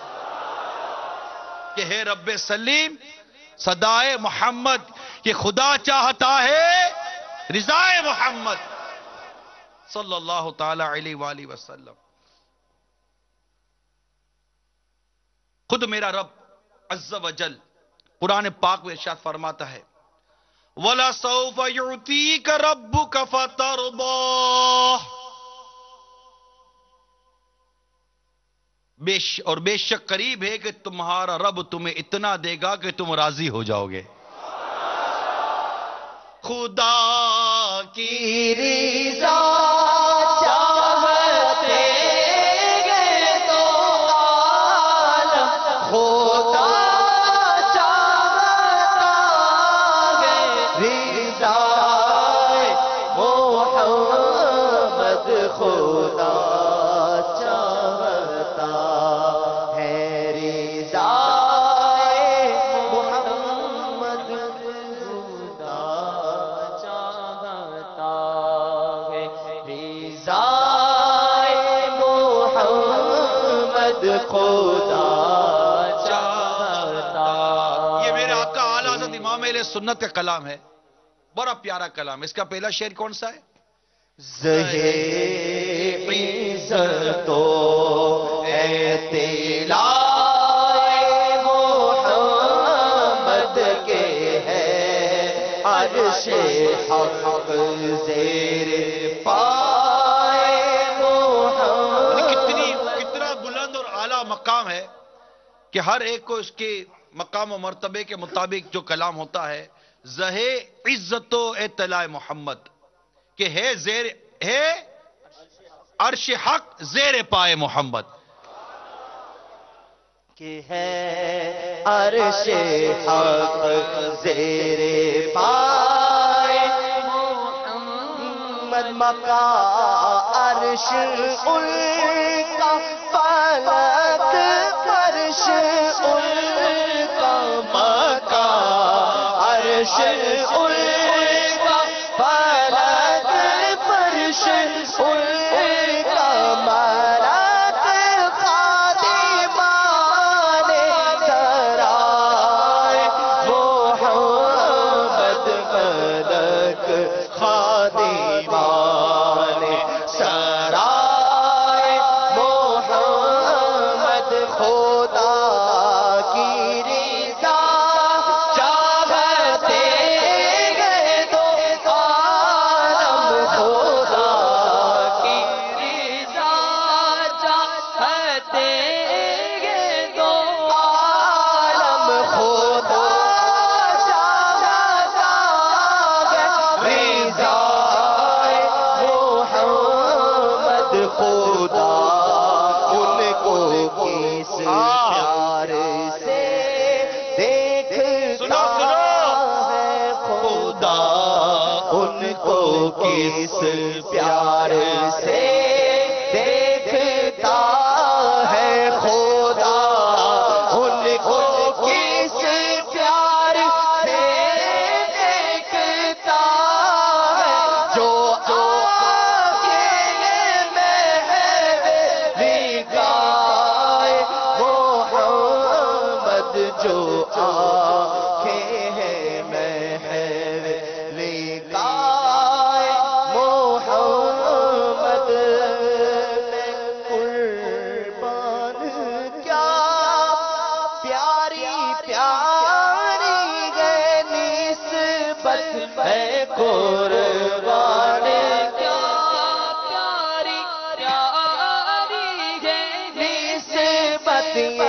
کہ ہے رب سلیم صدائے محمد، کہ خدا چاہتا ہے رضا محمد صلی اللہ تعالی علیہ وآلہ وسلم۔ خود میرا رب عز و جل قرآن پاک میں ارشاد فرماتا ہے وَلَسَوْفَ يُعْتِيكَ رَبُّكَ فَتَرْضَىٰ، اور بے شک قریب ہے کہ تمہارا رب تمہیں اتنا دے گا کہ تم راضی ہو جاؤ گے۔ خدا کی رضا چاہتے گے تو عالم خدا چاہتا ہے، رضا محمد خدا چاہتا ہے، رضا محمد خدا چاہتا ہے، رضا محمد خدا چاہتا ہے۔ یہ میرے آقا اعلی حضرت امام اہل سنت کا کلام ہے، بڑا پیارا کلام۔ اس کا پہلا شعر کون سا ہے؟ زہر عزت و اعتلاء محمد کے ہے، عرش حق زیر پائے محمد۔ کتنی کتنا بلند اور اعلیٰ مقام ہے کہ ہر ایک کو اس کے مقام و مرتبے کے مطابق جو کلام ہوتا ہے۔ زہر عزت و اطلاع محمد کہ ہے زیر ہے عرش حق زیر پائے محمد، کہ ہے عرش حق زیر پائے محمد، مقام عرش ان کا فلک فرش ان کا مقام عرش ان کا، فلک فرش ان کا، ملک خادمان سرائے محمد، ملک خادمان سرائے محمد، خدا کی رضا چاہتے گئے تو عالم، خدا کی رضا چاہتے گئے تو عالم، خدا چاہتا ہے رضا محمد، خدا ان کو کس پیار سے دیکھتا ہے، خدا ان کو کس پیار سے دیکھتا ہے، خدا ان کو کس پیار سے دیکھتا ہے، جو جو آنکھیں ہیں محو لگائے محمد، میں قربان کیا پیاری پیاری ہے نسبت ہے، قربان کیا پیاری پیاری ہے نسبت، یہ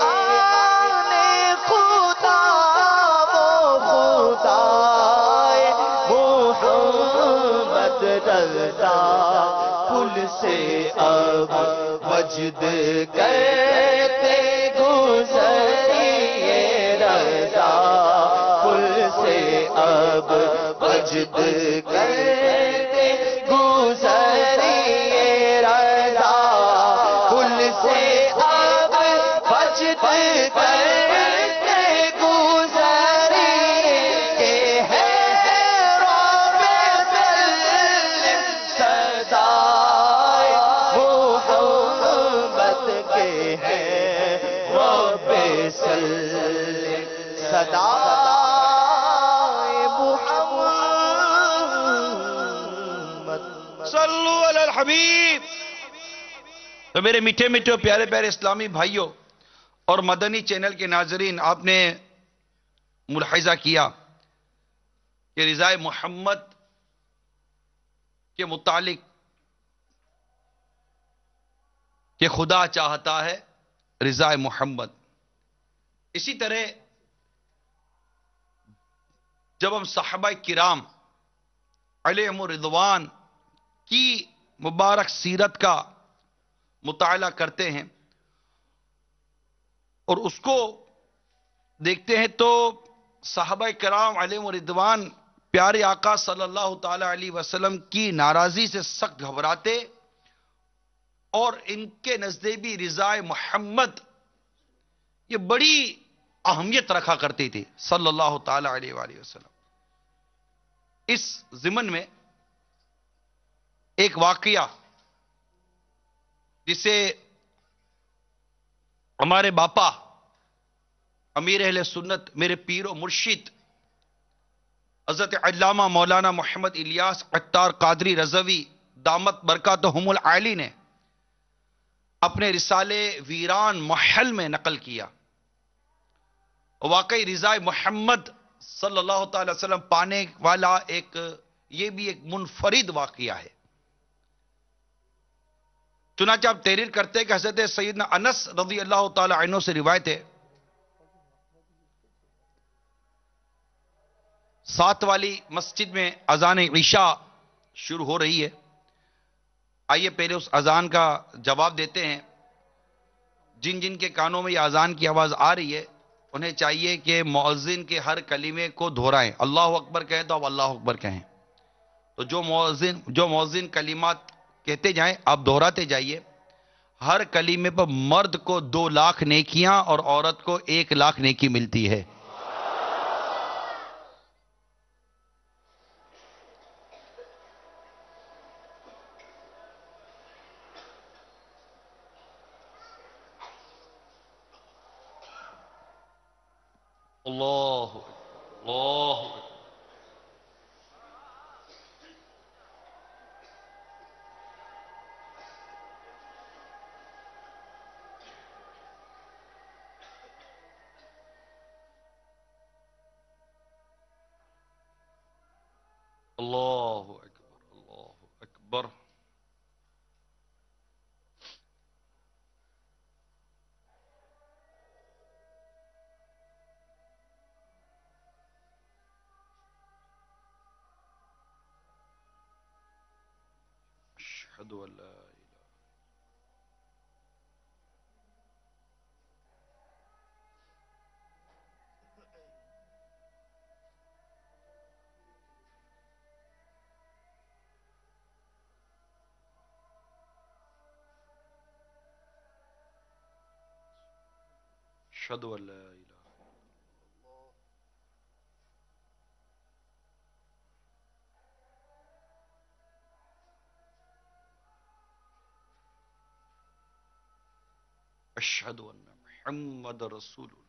رضا کل سے اب وجد کرتے گزریے، رضا کل سے اب وجد کرتے گزریے، رضا کل سے اب وجد کرتے گزریے، کہ ہے صدائے محمد، صلو علی الحبیب۔ تو میرے میٹھے میٹھے پیارے پیارے اسلامی بھائیوں اور مدنی چینل کے ناظرین، آپ نے ملاحظہ کیا کہ رضا محمد کے متعلق کہ خدا چاہتا ہے رضا محمد۔ اسی طرح جب ہم صحابہ کرام علیہم الرضوان کی مبارک سیرت کا مطالعہ کرتے ہیں اور اس کو دیکھتے ہیں تو صحابہ کرام علیہم الرضوان پیارے آقا صلی اللہ تعالی علیہ وسلم کی ناراضی سے سخت گھبراتے اور ان کے نزدیک بھی رضا محمد یہ بڑی اہمیت رکھا کرتی تھی صلی اللہ تعالی علیہ وآلہ وسلم۔ اس ضمن میں ایک واقعہ جسے ہمارے باپا امیر اہل سنت میرے پیر و مرشد حضرت علامہ مولانا محمد الیاس عطار قادری رضوی دامت برکاتہم العالی نے اپنے رسالے ویران محل میں نقل کیا۔ واقعی رضا محمد صلی اللہ تعالی وسلم پانے والا ایک یہ بھی ایک منفرد واقعہ ہے۔ چنانچہ آپ تحریر کرتے ہیں کہ حضرت سیدنا انس رضی اللہ تعالی عنہ سے روایت ہے، ساتھ والی مسجد میں اذان عشاء شروع ہو رہی ہے۔ آئیے پہلے اس اذان کا جواب دیتے ہیں۔ جن جن کے کانوں میں یہ اذان کی آواز آ رہی ہے انہیں چاہیے کہ مؤذن کے ہر کلمے کو دہرائیں۔ اللہ اکبر کہیں تو آپ اللہ اکبر کہیں، تو جو مؤذن جو مؤذن کلمات کہتے جائیں آپ دہراتے جائیے۔ ہر کلمے پر مرد کو دو لاکھ نیکیاں اور عورت کو ایک لاکھ نیکی ملتی ہے۔ اللہ اللہ اللہ اکبر اللہ اکبر اشہد ان لا الہ اشہد ان لا الہ اشہد ان محمد رسول اللہ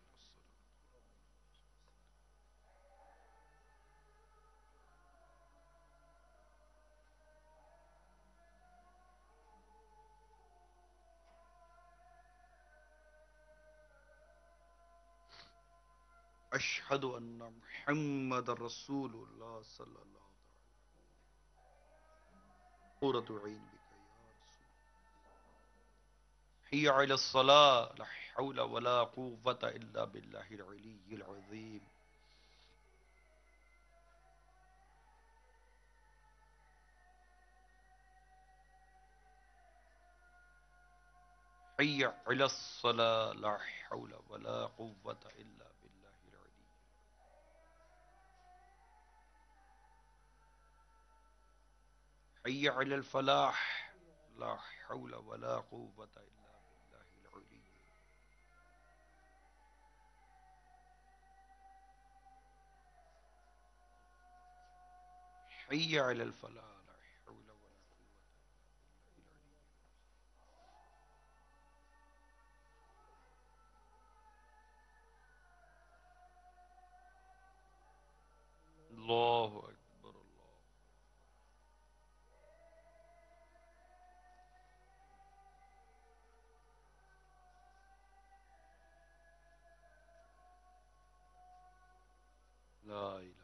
اشہد ان محمد رسول اللہ صلی اللہ علیہ وسلم قرۃ عین بک یا رسول حی علی الصلاة لا حول ولا قوة الا باللہ العلی العظیم حی علی الصلاة لا حول ولا قوة الا باللہ العلی حی علی الفلاح لا حول ولا قوة الا باللہ العلی حی علی الفلاح لا حول ولا قوة الا باللہ العلی اللہ اکبر اللہ لا الہ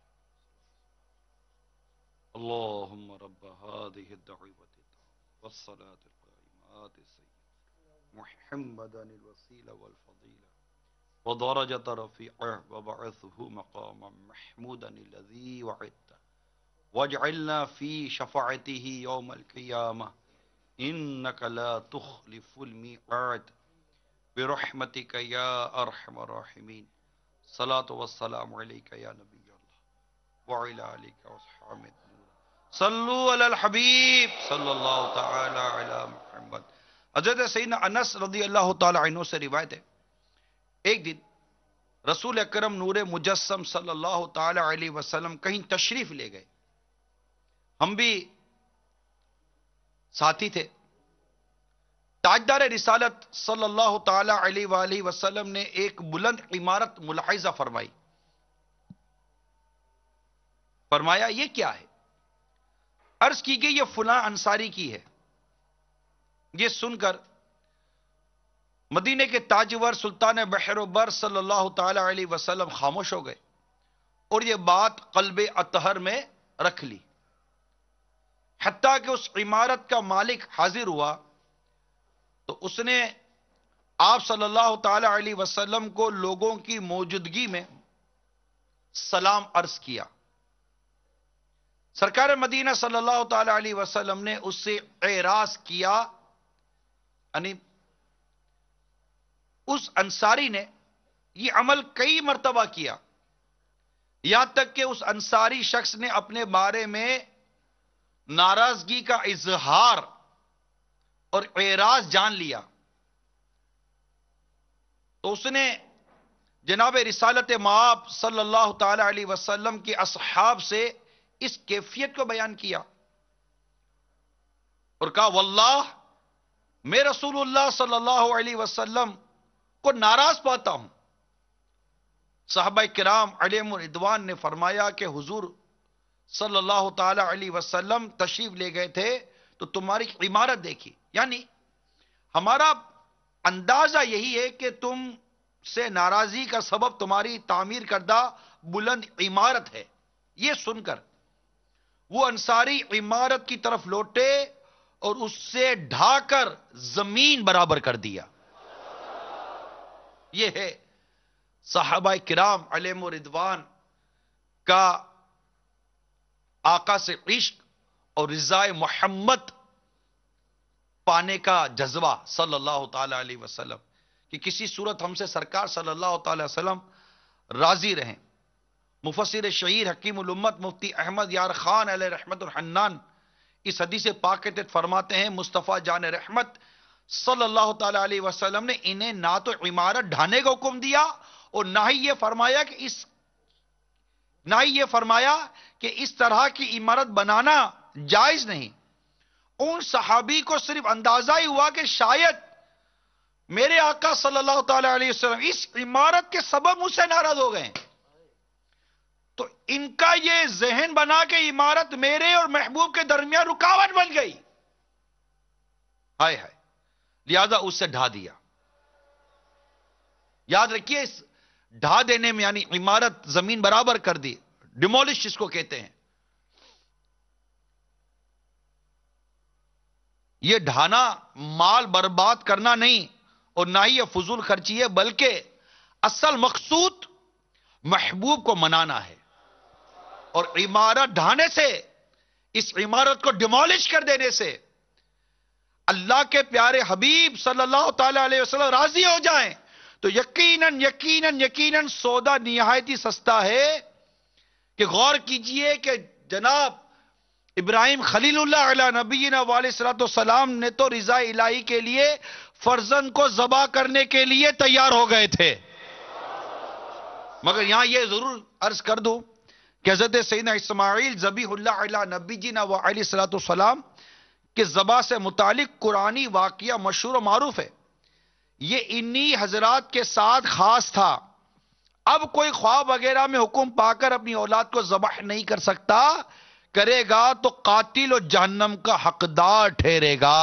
اللهم رب هذه الدعوة والصلاة القائمات سيد محمدا الوسيلة والفضيلة ودرجة رفيعة وبعثه مقاما محمودا الذي وعدته واجعلنا في شفاعته يوم القيامة إنك لا تخلف الميعاد برحمتك يا أرحم الراحمين صلاة والسلام عليك يا نبي الله وعلى آلك وأصحابك صلو علی الحبیب صلی اللہ تعالی علی محمد. حضرت سیدنا انس رضی اللہ تعالی عنہ سے روایت ہے ایک دن رسول اکرم نور مجسم صلی اللہ تعالی علیہ وسلم کہیں تشریف لے گئے. ہم بھی ساتھی تھے. تاجدار رسالت صلی اللہ تعالی علیہ وآلہ وسلم نے ایک بلند عمارت ملاحظہ فرمائی. فرمایا یہ کیا ہے؟ عرض کی گئی یہ فلاں انصاری کی ہے. یہ سن کر مدینے کے تاجور سلطان بحر و بر صلی اللہ تعالی علیہ وسلم خاموش ہو گئے اور یہ بات قلب اطہر میں رکھ لی. حتیٰ کہ اس عمارت کا مالک حاضر ہوا تو اس نے آپ صلی اللہ تعالی علیہ وسلم کو لوگوں کی موجودگی میں سلام عرض کیا. سرکار مدینہ صلی اللہ تعالی علیہ وسلم نے اس سے اعراض کیا. یعنی اس انصاری نے یہ عمل کئی مرتبہ کیا یہاں تک کہ اس انصاری شخص نے اپنے بارے میں ناراضگی کا اظہار اور اعراض جان لیا. تو اس نے جناب رسالت مآب صلی اللہ تعالی علیہ وسلم کے اصحاب سے اس کیفیت کو بیان کیا اور کہا واللہ میں رسول اللہ صلی اللہ علیہ وسلم کو ناراض پاتا ہوں. صحابہ کرام علیہم الرضوان نے فرمایا کہ حضور صلی اللہ تعالی علیہ وسلم تشریف لے گئے تھے تو تمہاری عمارت دیکھی. یعنی ہمارا اندازہ یہی ہے کہ تم سے ناراضی کا سبب تمہاری تعمیر کردہ بلند عمارت ہے. یہ سن کر وہ انصاری عمارت کی طرف لوٹے اور اس سے ڈھا کر زمین برابر کر دیا. یہ ہے صحابہ کرام علیہم الرضوان کا آقا سے عشق اور رضا محمد پانے کا جذبہ صلی اللہ تعالی علیہ وسلم کہ کسی صورت ہم سے سرکار صلی اللہ تعالی وسلم راضی رہیں. مفسر شہیر حکیم الامت مفتی احمد یار خان علیہ رحمت الحنان اس حدیث پاک کے تحت فرماتے ہیں مصطفیٰ جان رحمت صلی اللہ تعالی علیہ وسلم نے انہیں نہ تو عمارت ڈھانے کا حکم دیا اور نہ ہی یہ فرمایا کہ اس نہ ہی یہ فرمایا کہ اس طرح کی عمارت بنانا جائز نہیں. ان صحابی کو صرف اندازہ ہی ہوا کہ شاید میرے آقا صلی اللہ تعالی علیہ وسلم اس عمارت کے سبب مجھ سے ناراض ہو گئے، تو ان کا یہ ذہن بنا کہ عمارت میرے اور محبوب کے درمیان رکاوٹ بن گئی. ہائے ہائے، لہذا اس سے ڈھا دیا. یاد رکھیے اس ڈھا دینے میں یعنی عمارت زمین برابر کر دی، ڈیمولش جس کو کہتے ہیں. یہ ڈھانا مال برباد کرنا نہیں اور نہ ہی یہ فضول خرچی ہے، بلکہ اصل مقصود محبوب کو منانا ہے. اور عمارت ڈھانے سے، اس عمارت کو ڈیمولش کر دینے سے اللہ کے پیارے حبیب صلی اللہ تعالی علیہ وسلم راضی ہو جائیں تو یقیناً یقیناً یقیناً سودا نہایت ہی سستا ہے. کہ غور کیجئے کہ جناب ابراہیم خلیل اللہ علیہ نبینا علیہ الصلوۃ والسلام نے تو رضا الہی کے لیے فرزند کو ذبح کرنے کے لیے تیار ہو گئے تھے، مگر یہاں یہ ضرور عرض کر دوں کہ حضرت سیدنا اسماعیل ذبیح اللہ علیہ نبی جینا علیہ الصلوۃ والسلام کے ذبح سے متعلق قرآنی واقعہ مشہور و معروف ہے. یہ انہی حضرات کے ساتھ خاص تھا. اب کوئی خواب وغیرہ میں حکم پا کر اپنی اولاد کو ذبح نہیں کر سکتا، کرے گا تو قاتل و جہنم کا حقدار ٹھہرے گا.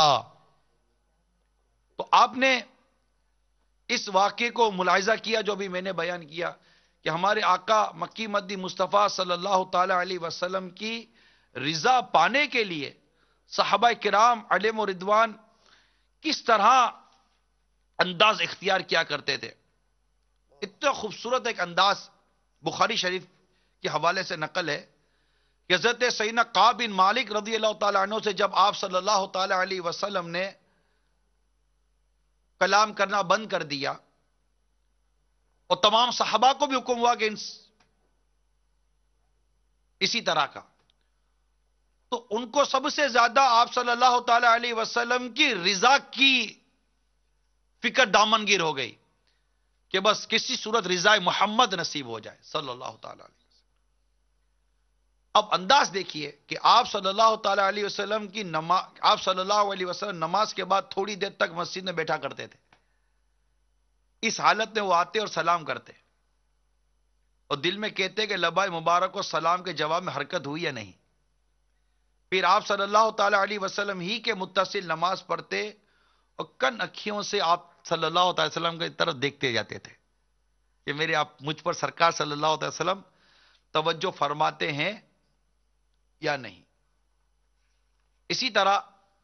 تو آپ نے اس واقعے کو ملاحظہ کیا جو بھی میں نے بیان کیا کہ ہمارے آقا مکی مدی مصطفیٰ صلی اللہ تعالی علیہ وسلم کی رضا پانے کے لیے صحابہ کرام علیہم الرضوان کس طرح انداز اختیار کیا کرتے تھے. اتنا خوبصورت ایک انداز بخاری شریف کے حوالے سے نقل ہے کہ حضرت سیدنا کعب بن مالک رضی اللہ تعالیٰ عنہ سے جب آپ صلی اللہ تعالی علیہ وسلم نے کلام کرنا بند کر دیا اور تمام صحابہ کو بھی حکم ہوا کہ اسی طرح کا، تو ان کو سب سے زیادہ آپ صلی اللہ تعالی علیہ وسلم کی رضا کی فکر دامنگیر ہو گئی کہ بس کسی صورت رضا محمد نصیب ہو جائے صلی اللہ تعالی علیہ وسلم. اب انداز دیکھیے کہ آپ صلی اللہ تعالی علیہ وسلم کی نماز آپ صلی اللہ علیہ وسلم نماز کے بعد تھوڑی دیر تک مسجد میں بیٹھا کرتے تھے. اس حالت میں وہ آتے اور سلام کرتے اور دل میں کہتے کہ لبائے مبارک و سلام کے جواب میں حرکت ہوئی یا نہیں. پھر آپ صلی اللہ تعالی علیہ وسلم ہی کے متصل نماز پڑھتے اور کن اکھیوں سے آپ صلی اللہ تعالی وسلم کی طرف دیکھتے جاتے تھے کہ میرے آپ مجھ پر سرکار صلی اللہ تعالی وسلم توجہ فرماتے ہیں یا نہیں. اسی طرح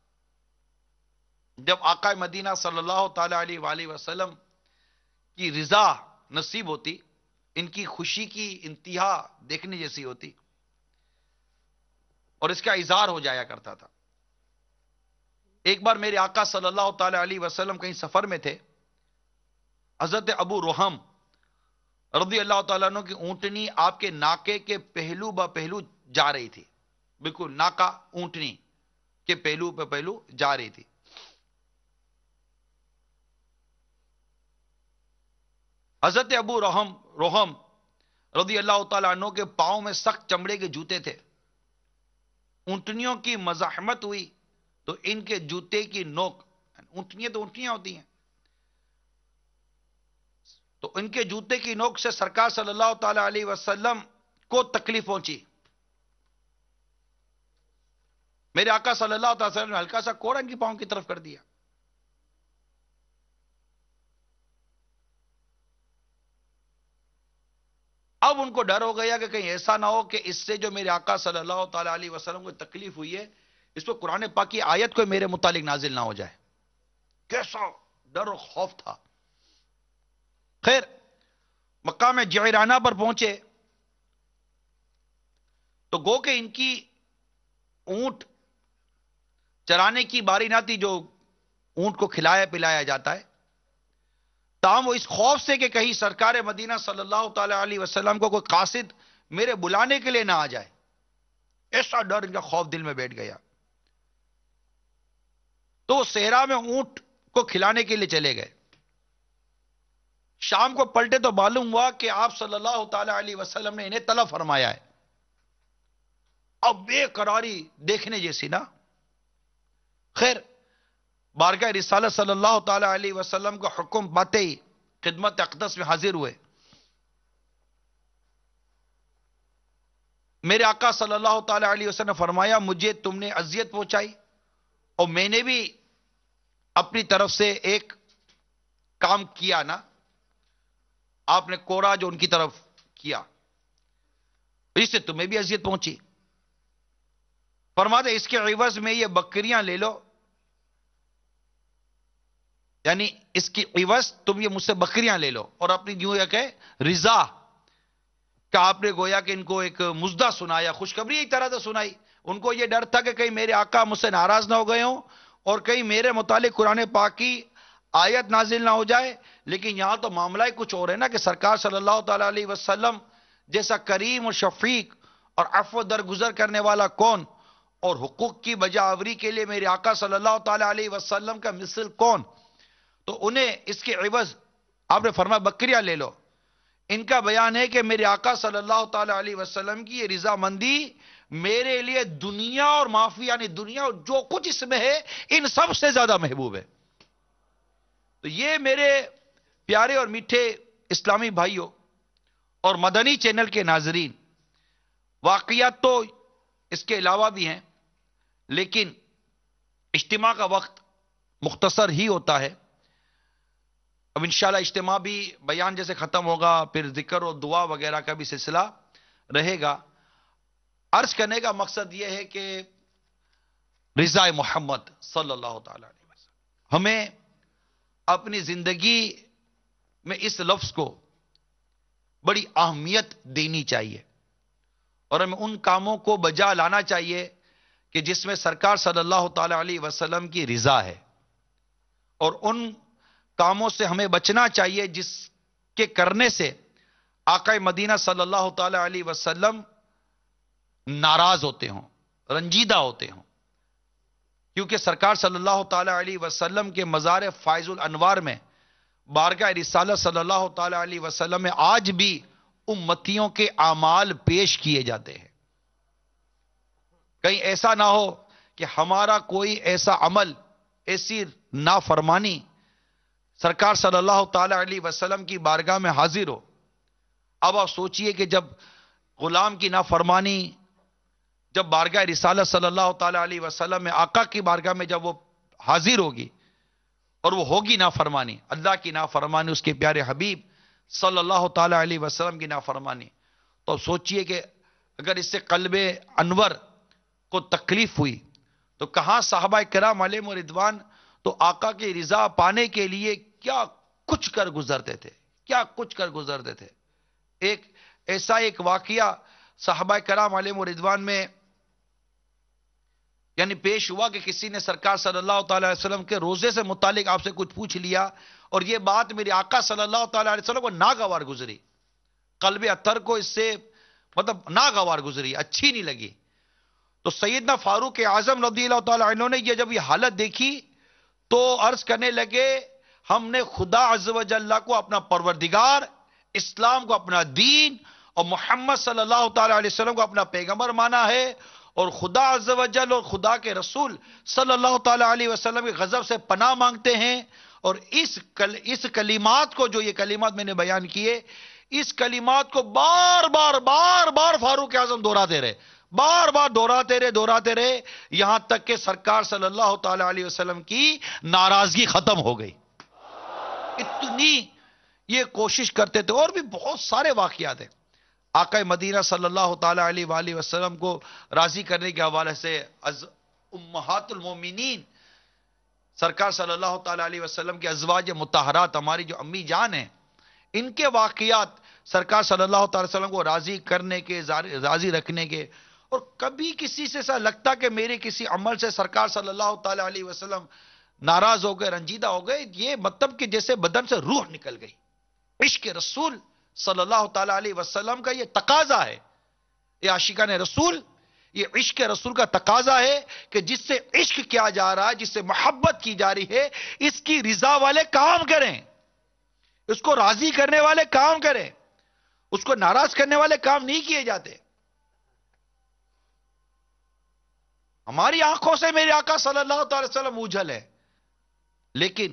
جب آقا مدینہ صلی اللہ تعالی علیہ وآلہ وسلم کی رضا نصیب ہوتی، ان کی خوشی کی انتہا دیکھنے جیسی ہوتی اور اس کا اظہار ہو جایا کرتا تھا. ایک بار میرے آقا صلی اللہ تعالی علیہ وسلم کہیں سفر میں تھے. حضرت ابو روحم رضی اللہ تعالیٰ عنہ کی اونٹنی آپ کے ناکے کے پہلو بہ پہلو جا رہی تھی، بالکل ناکا اونٹنی کے پہلو پہ پہلو جا رہی تھی. حضرت ابو روحم روحم رضی اللہ تعالیٰ عنہ کے پاؤں میں سخت چمڑے کے جوتے تھے. اونٹنیوں کی مزاحمت ہوئی تو ان کے جوتے کی نوک، اونٹنیاں تو اونٹنیاں ہوتی ہیں، تو ان کے جوتے کی نوک سے سرکار صلی اللہ تعالی علیہ وسلم کو تکلیف پہنچی. میرے آقا صلی اللہ تعالی وسلم نے ہلکا سا کوڑا ان کی پاؤں کی طرف کر دیا. اب ان کو ڈر ہو گیا کہ کہیں ایسا نہ ہو کہ اس سے جو میرے آقا صلی اللہ تعالی علیہ وسلم کو تکلیف ہوئی ہے اس پہ قرآن پاک کی آیت کوئی میرے متعلق نازل نہ ہو جائے. کیسا ڈر و خوف تھا. خیر مقام جعرانہ پر پہنچے تو گو کہ ان کی اونٹ چرانے کی باری نہ تھی جو اونٹ کو کھلایا پلایا جاتا ہے. تاہم وہ اس خوف سے کہ کہیں سرکار مدینہ صلی اللہ تعالی علیہ وسلم کو کوئی قاصد میرے بلانے کے لیے نہ آ جائے، ایسا ڈر ان کا خوف دل میں بیٹھ گیا. تو وہ صحرا میں اونٹ کو کھلانے کے لیے چلے گئے. شام کو پلٹے تو معلوم ہوا کہ آپ صلی اللہ تعالی علیہ وسلم نے انہیں طلب فرمایا ہے. اب بے قراری دیکھنے جیسی نا. خیر بارگاہ رسالت صلی اللہ تعالی علیہ وسلم کا حکم پاتے ہی خدمت اقدس میں حاضر ہوئے. میرے آقا صلی اللہ تعالی علیہ وسلم نے فرمایا مجھے تم نے اذیت پہنچائی اور میں نے بھی اپنی طرف سے ایک کام کیا نا. آپ نے کوڑا جو ان کی طرف کیا اس سے تمہیں بھی اذیت پہنچی. فرماتے اس کے عوض میں یہ بکریاں لے لو، یعنی اس کی عوض تم یہ مجھ سے بکریاں لے لو. اور اپنی یوں یہ کہ رضا کہ آپ نے گویا کہ ان کو ایک مزدہ سنایا، خوشخبری ایک طرح سے سنائی. ان کو یہ ڈر تھا کہ کہیں میرے آقا مجھ سے ناراض نہ ہو گئے ہوں اور کہیں میرے متعلق قرآن پاک کی آیت نازل نہ ہو جائے. لیکن یہاں تو معاملہ ہی کچھ اور ہے نا کہ سرکار صلی اللہ تعالی علیہ وسلم جیسا کریم اور شفیق اور عفو درگزر کرنے والا کون اور حقوق کی بجا آوری کے لیے میرے آقا صلی اللہ تعالی علیہ وسلم کا مثل کون. تو انہیں اس کے عوض آپ نے فرمایا بکریاں لے لو. ان کا بیان ہے کہ میرے آقا صلی اللہ تعالی علیہ وسلم کی یہ رضامندی میرے لیے دنیا اور معافی یعنی دنیا اور جو کچھ اس میں ہے ان سب سے زیادہ محبوب ہے. تو یہ میرے پیارے اور میٹھے اسلامی بھائیوں اور مدنی چینل کے ناظرین، واقعات تو اس کے علاوہ بھی ہیں لیکن اجتماع کا وقت مختصر ہی ہوتا ہے. اب انشاءاللہ اجتماع بھی بیان جیسے ختم ہوگا پھر ذکر و دعا وغیرہ کا بھی سلسلہ رہے گا. عرض کرنے کا مقصد یہ ہے کہ رضا محمد صلی اللہ تعالی علیہ وسلم ہمیں اپنی زندگی میں اس لفظ کو بڑی اہمیت دینی چاہیے اور ہمیں ان کاموں کو بجا لانا چاہیے کہ جس میں سرکار صلی اللہ تعالی علیہ وسلم کی رضا ہے، اور ان کاموں سے ہمیں بچنا چاہیے جس کے کرنے سے آقا مدینہ صلی اللہ تعالی علیہ وسلم ناراض ہوتے ہوں، رنجیدہ ہوتے ہوں. کیونکہ سرکار صلی اللہ تعالی علیہ وسلم کے مزار فائز الانوار میں بارگاہ رسالت صلی اللہ تعالی علیہ وسلم میں آج بھی امتیوں کے اعمال پیش کیے جاتے ہیں. کہیں ایسا نہ ہو کہ ہمارا کوئی ایسا عمل، ایسی نافرمانی سرکار صلی اللہ تعالی علیہ وسلم کی بارگاہ میں حاضر ہو. اب آپ سوچئے کہ جب غلام کی نافرمانی جب بارگاہ رسالت صلی اللہ تعالی علیہ وسلم میں آقا کی بارگاہ میں جب وہ حاضر ہوگی اور وہ ہوگی نافرمانی، اللہ کی نافرمانی، اس کے پیارے حبیب صلی اللہ تعالی علیہ وسلم کی نافرمانی، تو سوچئے کہ اگر اس سے قلب انور کو تکلیف ہوئی تو کہاں صحابہ کرام علیہم رضوان تو آقا کی رضا پانے کے لیے کیا کچھ کر گزرتے تھے، کیا کچھ کر گزرتے تھے. ایک ایسا ایک واقعہ صحابہ کرام علیہم رضوان میں یعنی پیش ہوا کہ کسی نے سرکار صلی اللہ تعالی علیہ وسلم کے روزے سے متعلق آپ سے کچھ پوچھ لیا اور یہ بات میرے آقا صلی اللہ تعالی علیہ وسلم کو ناگوار گزری، قلب اطہر کو اس سے مطلب ناگوار گزری، اچھی نہیں لگی. تو سیدنا فاروق اعظم رضی اللہ تعالی عنہ نے یہ جب یہ حالت دیکھی تو عرض کرنے لگے ہم نے خدا عز و جل کو اپنا پروردگار، اسلام کو اپنا دین اور محمد صلی اللہ تعالی علیہ وسلم کو اپنا پیغمبر مانا ہے، اور خدا عز و جل اور خدا کے رسول صلی اللہ تعالی علیہ وسلم کے غضب سے پناہ مانگتے ہیں اور اس کل اس کلمات کو، جو یہ کلمات میں نے بیان کیے، اس کلمات کو بار بار بار بار فاروق اعظم دہراتے رہے، بار بار دہراتے رہے دہراتے رہے یہاں تک کہ سرکار صلی اللہ تعالی علیہ وسلم کی ناراضگی ختم ہو گئی. اتنی یہ کوشش کرتے تھے. اور بھی بہت سارے واقعات ہیں آقا مدینہ صلی اللہ تعالی علیہ وآلہ وسلم کو راضی کرنے کے حوالے سے. از امہات المومنین سرکار صلی اللہ تعالی علیہ وسلم کے ازواج مطہرات، ہماری جو امی جان ہیں، ان کے واقعات سرکار صلی اللہ تعالی وسلم کو راضی کرنے کے، راضی رکھنے کے. اور کبھی کسی سے ایسا لگتا کہ میرے کسی عمل سے سرکار صلی اللہ تعالی علیہ وسلم ناراض ہو گئے، رنجیدہ ہو گئے، یہ مطلب کہ جیسے بدن سے روح نکل گئی. عشق رسول صلی اللہ تعالی علیہ وسلم کا یہ تقاضا ہے. یہ عاشقان رسول، یہ عشق رسول کا تقاضا ہے کہ جس سے عشق کیا جا رہا ہے، جس سے محبت کی جا رہی ہے، اس کی رضا والے کام کریں، اس کو راضی کرنے والے کام کریں، اس کو ناراض کرنے والے کام نہیں کیے جاتے. ہماری آنکھوں سے میرے آقا صلی اللہ تعالی وسلم اوجھل ہے، لیکن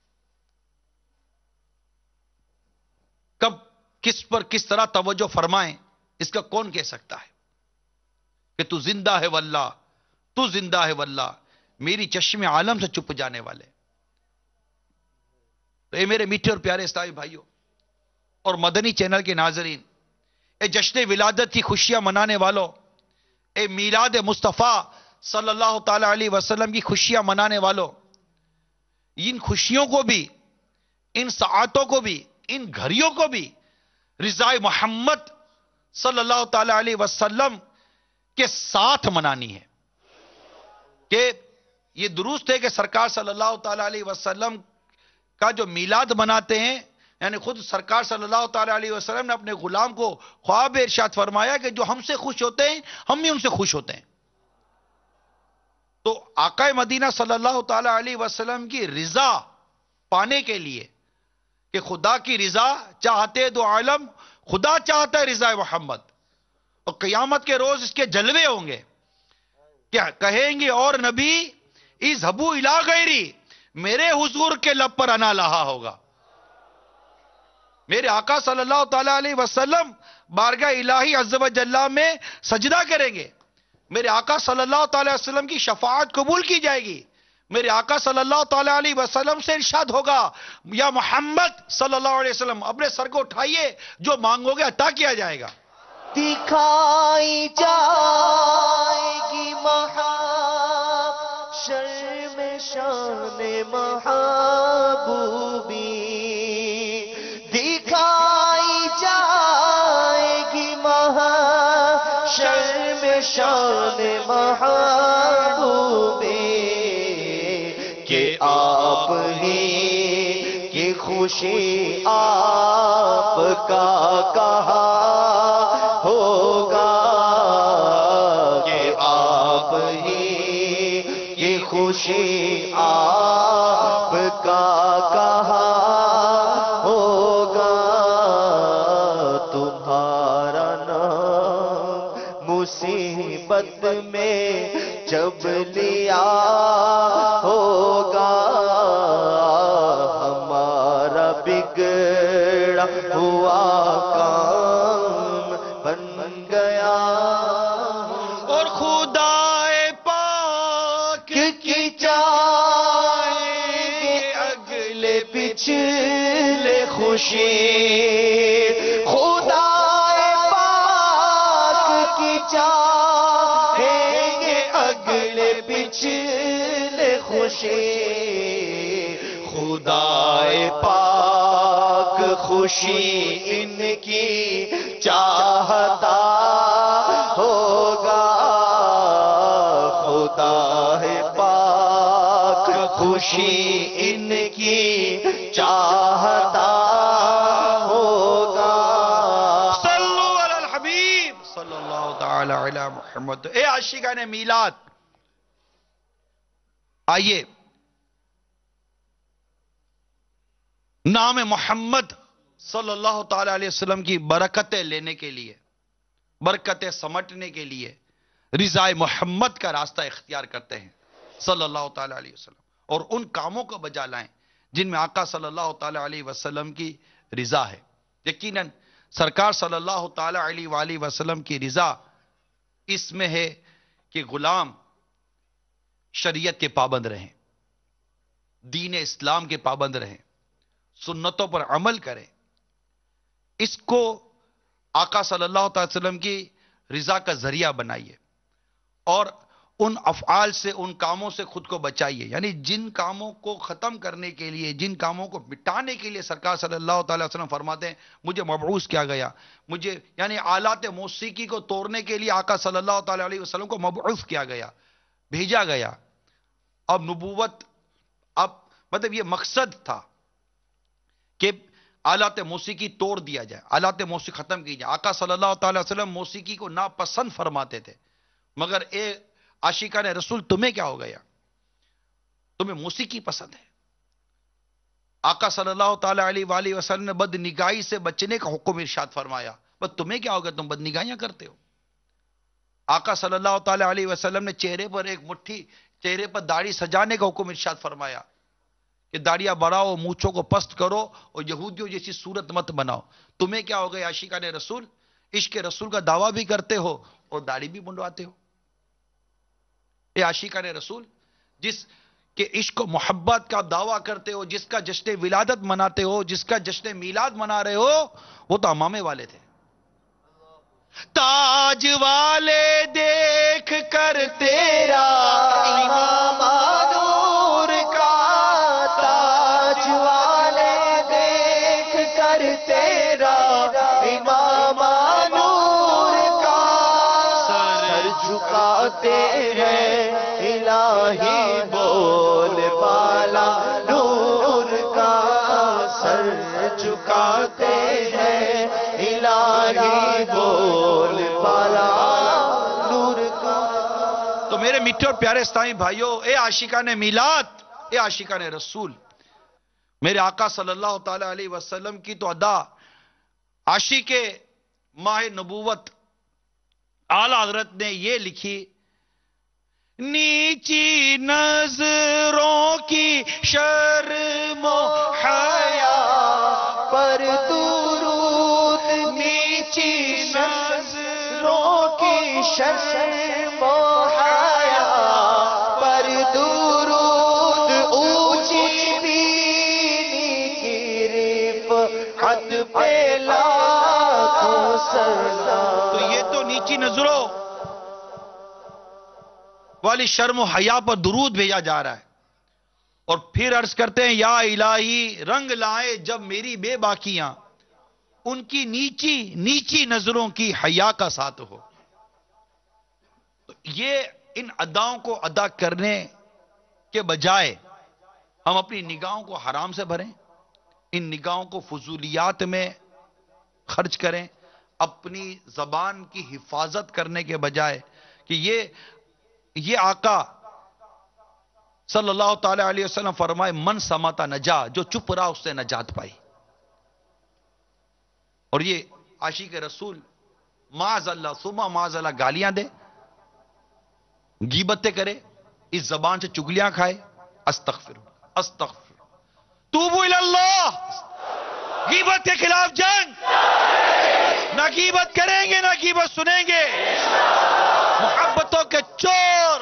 کب کس پر کس طرح توجہ فرمائیں اس کا کون کہہ سکتا ہے. کہ تو زندہ ہے واللہ، تو زندہ ہے واللہ، میری چشم عالم سے چپ جانے والے. تو اے میرے میٹھے اور پیارے اسلامی بھائیوں اور مدنی چینل کے ناظرین، اے جشن ولادت کی خوشیاں منانے والوں، اے میلاد مصطفیٰ صلی اللہ تعالی علیہ وسلم کی خوشیاں منانے والوں، ان خوشیوں کو بھی، ان ساعتوں کو بھی، ان گھڑیوں کو بھی رضا محمد صلی اللہ تعالی علیہ وسلم کے ساتھ منانی ہے. کہ یہ درست ہے کہ سرکار صلی اللہ تعالی علیہ وسلم کا جو میلاد مناتے ہیں، یعنی خود سرکار صلی اللہ تعالی علیہ وسلم نے اپنے غلام کو خواب ارشاد فرمایا کہ جو ہم سے خوش ہوتے ہیں ہم بھی ان سے خوش ہوتے ہیں. تو آقا مدینہ صلی اللہ تعالی علیہ وسلم کی رضا پانے کے لیے، کہ خدا کی رضا چاہتے دو عالم، خدا چاہتا ہے رضا محمد، اور قیامت کے روز اس کے جلوے ہوں گے. کیا کہیں گے اور نبی اذهبوا الی غیری، میرے حضور کے لب پر انا لہا ہوگا. میرے آقا صلی اللہ تعالی علیہ وسلم بارگاہ الہی عز و جل میں سجدہ کریں گے، میرے آقا صلی اللہ تعالی وسلم کی شفاعت قبول کی جائے گی. میرے آقا صلی اللہ تعالی علیہ وسلم سے ارشاد ہوگا، یا محمد صلی اللہ علیہ وسلم اپنے سر کو اٹھائیے، جو مانگو گے عطا کیا جائے گا. دکھائی جائے گی محشر میں شان محبوبی، دکھائی جائے گی محشر میں شان محبوبی، کہ آپ ہی کی خوشی آپ کا کہا ہوگا، کہ آپ ہی کی خوشی آپ کا کہا ہوگا. تمہارا نام مصیبت میں جب لیا ہوگا، ہمارا بگڑا ہوا کام بن گیا، اور خدا پاک کی چاہیں گے اگلے پچھلے خوشی، خدا پاک کی چاہیں گے اگلے پچھلے خوشی، خدا پاک خوشی ان کی چاہتا ہوگا، خدا پاک خوشی ان کی چاہتا ہوگا. صلو علی الحبیب صلی اللہ تعالی علی محمد. اے عاشقان میلاد، آئیے نام محمد صلی اللہ تعالی علیہ وسلم کی برکتیں لینے کے لیے، برکتیں سمٹنے کے لیے رضا محمد کا راستہ اختیار کرتے ہیں صلی اللہ تعالی علیہ وسلم، اور ان کاموں کو بجا لائیں جن میں آقا صلی اللہ تعالی علیہ وسلم کی رضا ہے. یقیناً سرکار صلی اللہ تعالی علیہ وآلہ وسلم کی رضا اس میں ہے کہ غلام شریعت کے پابند رہیں، دین اسلام کے پابند رہیں، سنتوں پر عمل کریں. اس کو آقا صلی اللہ تعالی وسلم کی رضا کا ذریعہ بنائیے اور ان افعال سے، ان کاموں سے خود کو بچائیے. یعنی جن کاموں کو ختم کرنے کے لیے، جن کاموں کو مٹانے کے لیے سرکار صلی اللہ تعالی وسلم فرماتے ہیں مجھے مبعوث کیا گیا، مجھے یعنی آلات موسیقی کو توڑنے کے لیے آقا صلی اللہ تعالی علیہ وسلم کو مبعوث کیا گیا، بھیجا گیا. اب نبوت، اب مطلب یہ مقصد تھا کہ آلات موسیقی توڑ دیا جائے، آلات موسیقی ختم کی جائے. آقا صلی اللہ تعالی وسلم موسیقی کو ناپسند فرماتے تھے، مگر اے عاشقان رسول تمہیں کیا ہو گیا؟ تمہیں موسیقی پسند ہے. آقا صلی اللہ تعالی علیہ وآلہ وسلم نے بد نگاہی سے بچنے کا حکم ارشاد فرمایا، بس تمہیں کیا ہو گیا؟ تم بد نگاہیاں کرتے ہو. آقا صلی اللہ تعالی علیہ وسلم نے چہرے پر ایک مٹھی، چہرے پر داڑھی سجانے کا حکم ارشاد فرمایا کہ داڑیاں بڑھاؤ، مونچھوں کو پست کرو اور یہودیوں جیسی صورت مت بناؤ. تمہیں کیا ہو گیا عاشقان رسول؟ عشق رسول کا دعویٰ بھی کرتے ہو اور داڑھی بھی منڈواتے ہو. اے عاشقان رسول، جس کے عشق و محبت کا دعویٰ کرتے ہو، جس کا جشن ولادت مناتے ہو، جس کا جشن میلاد منا رہے ہو، وہ تو امامے والے تھے. تاج والے دیکھ کر تیرا امام نور کا، تاج والے دیکھ کر تیرا امام نور کا، سر جھکاتے ہیں الہی بول بالا نور کا، سر جھکاتے ہیں الہی بول بالا نور کا. تو میرے میٹھے اور پیارے اسلامی بھائیوں، اے عاشقان میلاد، اے عاشقان رسول، میرے آقا صلی اللہ تعالی علیہ وسلم کی تو ادا عاشق ماہ نبوت اعلی حضرت نے یہ لکھی: نیچی نظروں کی شرم و حیا پر درود، نیچی نظروں کی شرم و حیا پر درود، اونچی بینی کی رفعت پہ لاکھوں سلام. تو یہ تو نیچی نظروں والی شرم و حیا پر درود بھیجا جا رہا ہے. اور پھر عرض کرتے ہیں یا الہی رنگ لائے جب میری بے باکیاں، ان کی نیچی نیچی نظروں کی حیا کا ساتھ ہو. تو یہ ان اداؤں کو ادا کرنے کے بجائے ہم اپنی نگاہوں کو حرام سے بھریں، ان نگاہوں کو فضولیات میں خرچ کریں، اپنی زبان کی حفاظت کرنے کے بجائے کہ یہ یہ آقا صلی اللہ تعالی علیہ وسلم فرمائے من سماتا نجا، جو چپ رہا اس نے نجات پائی. اور یہ عاشق رسول معاذ اللہ ثم معاذ اللہ گالیاں دے، غیبتیں کرے، اس زبان سے چگلیاں کھائے. استغفر استغفر توبو اللہ. غیبت کے خلاف جنگ، نہ غیبت کریں گے نہ غیبت سنیں گے. محبتوں کے چور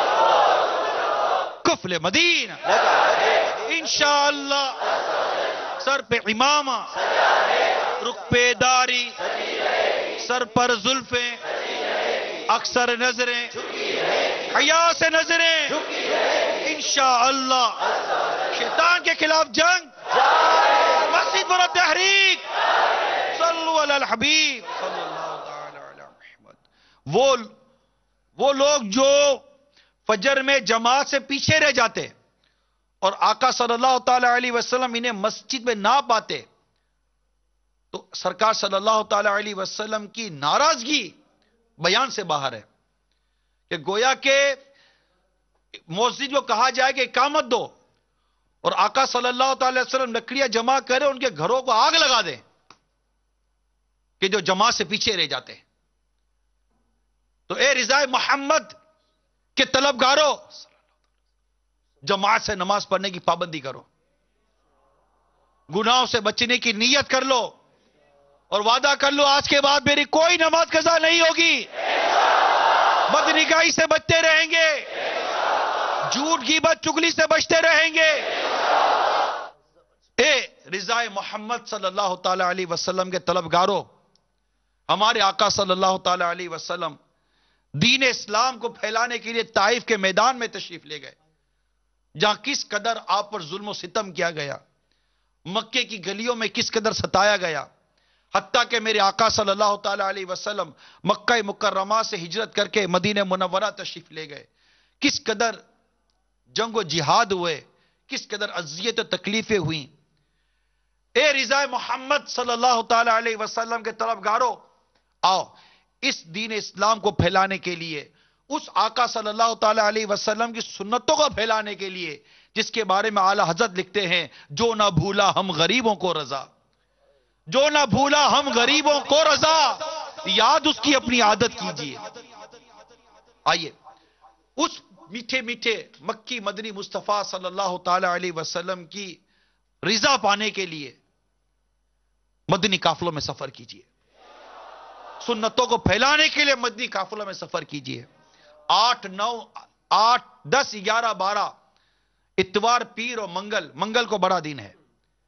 کفل مدینہ انشاءاللہ، سر پہ امامہ، رخ پہ داری، سر پر زلفیں، اکثر نظریں، حیا سے نظریں، انشاءاللہ. شیطان کے خلاف جنگ، مسجد پر تحریک، صلو علی الحبیب صلی اللہ تعالی علی محمد. وہ وہ لوگ جو فجر میں جماعت سے پیچھے رہ جاتے اور آقا صلی اللہ تعالی علیہ وسلم انہیں مسجد میں نہ پاتے، تو سرکار صلی اللہ تعالی علیہ وسلم کی ناراضگی بیان سے باہر ہے کہ گویا کہ مسجد کو کہا جائے کہ اقامت دو اور آقا صلی اللہ تعالی وسلم لکڑیاں جمع کرے، ان کے گھروں کو آگ لگا دیں کہ جو جماعت سے پیچھے رہ جاتے ہیں. تو اے رضا محمد کے طلبگاروں، جماعت سے نماز پڑھنے کی پابندی کرو. گناہوں سے بچنے کی نیت کر لو اور وعدہ کر لو آج کے بعد میری کوئی نماز قضا نہیں ہوگی، بدنگاہی سے بچتے رہیں گے، جھوٹ غیبت چگلی سے بچتے رہیں گے۔ اے رضائے محمد صلی اللہ تعالی علیہ وسلم کے طلبگاروں، ہمارے آقا صلی اللہ تعالی علیہ وسلم دین اسلام کو پھیلانے کے لیے طائف کے میدان میں تشریف لے گئے، جہاں کس قدر آپ پر ظلم و ستم کیا گیا، مکے کی گلیوں میں کس قدر ستایا گیا، حتیٰ کہ میرے آقا صلی اللہ تعالی علیہ وسلم مکہ مکرمہ سے ہجرت کر کے مدینہ منورہ تشریف لے گئے، کس قدر جنگ و جہاد ہوئے، کس قدر اذیت و تکلیفیں ہوئیں۔ اے رضائے محمد صلی اللہ تعالی علیہ وسلم کے طلبگاروں، آؤ اس دین اسلام کو پھیلانے کے لیے، اس آقا صلی اللہ تعالی علیہ وسلم کی سنتوں کو پھیلانے کے لیے، جس کے بارے میں اعلیٰ حضرت لکھتے ہیں، جو نہ بھولا ہم غریبوں کو رضا، جو نہ بھولا ہم غریبوں کو رضا، یاد اس کی اپنی عادت کیجئے۔ آئیے اس میٹھے میٹھے مکی مدنی مصطفیٰ صلی اللہ تعالی علیہ وسلم کی رضا پانے کے لیے مدنی قافلوں میں سفر کیجئے، سنتوں کو پھیلانے کے لیے مدنی قافلوں میں سفر کیجئے۔ آٹھ نو آٹھ دس گیارہ بارہ اتوار پیر اور منگل، منگل کو بڑا دن ہے،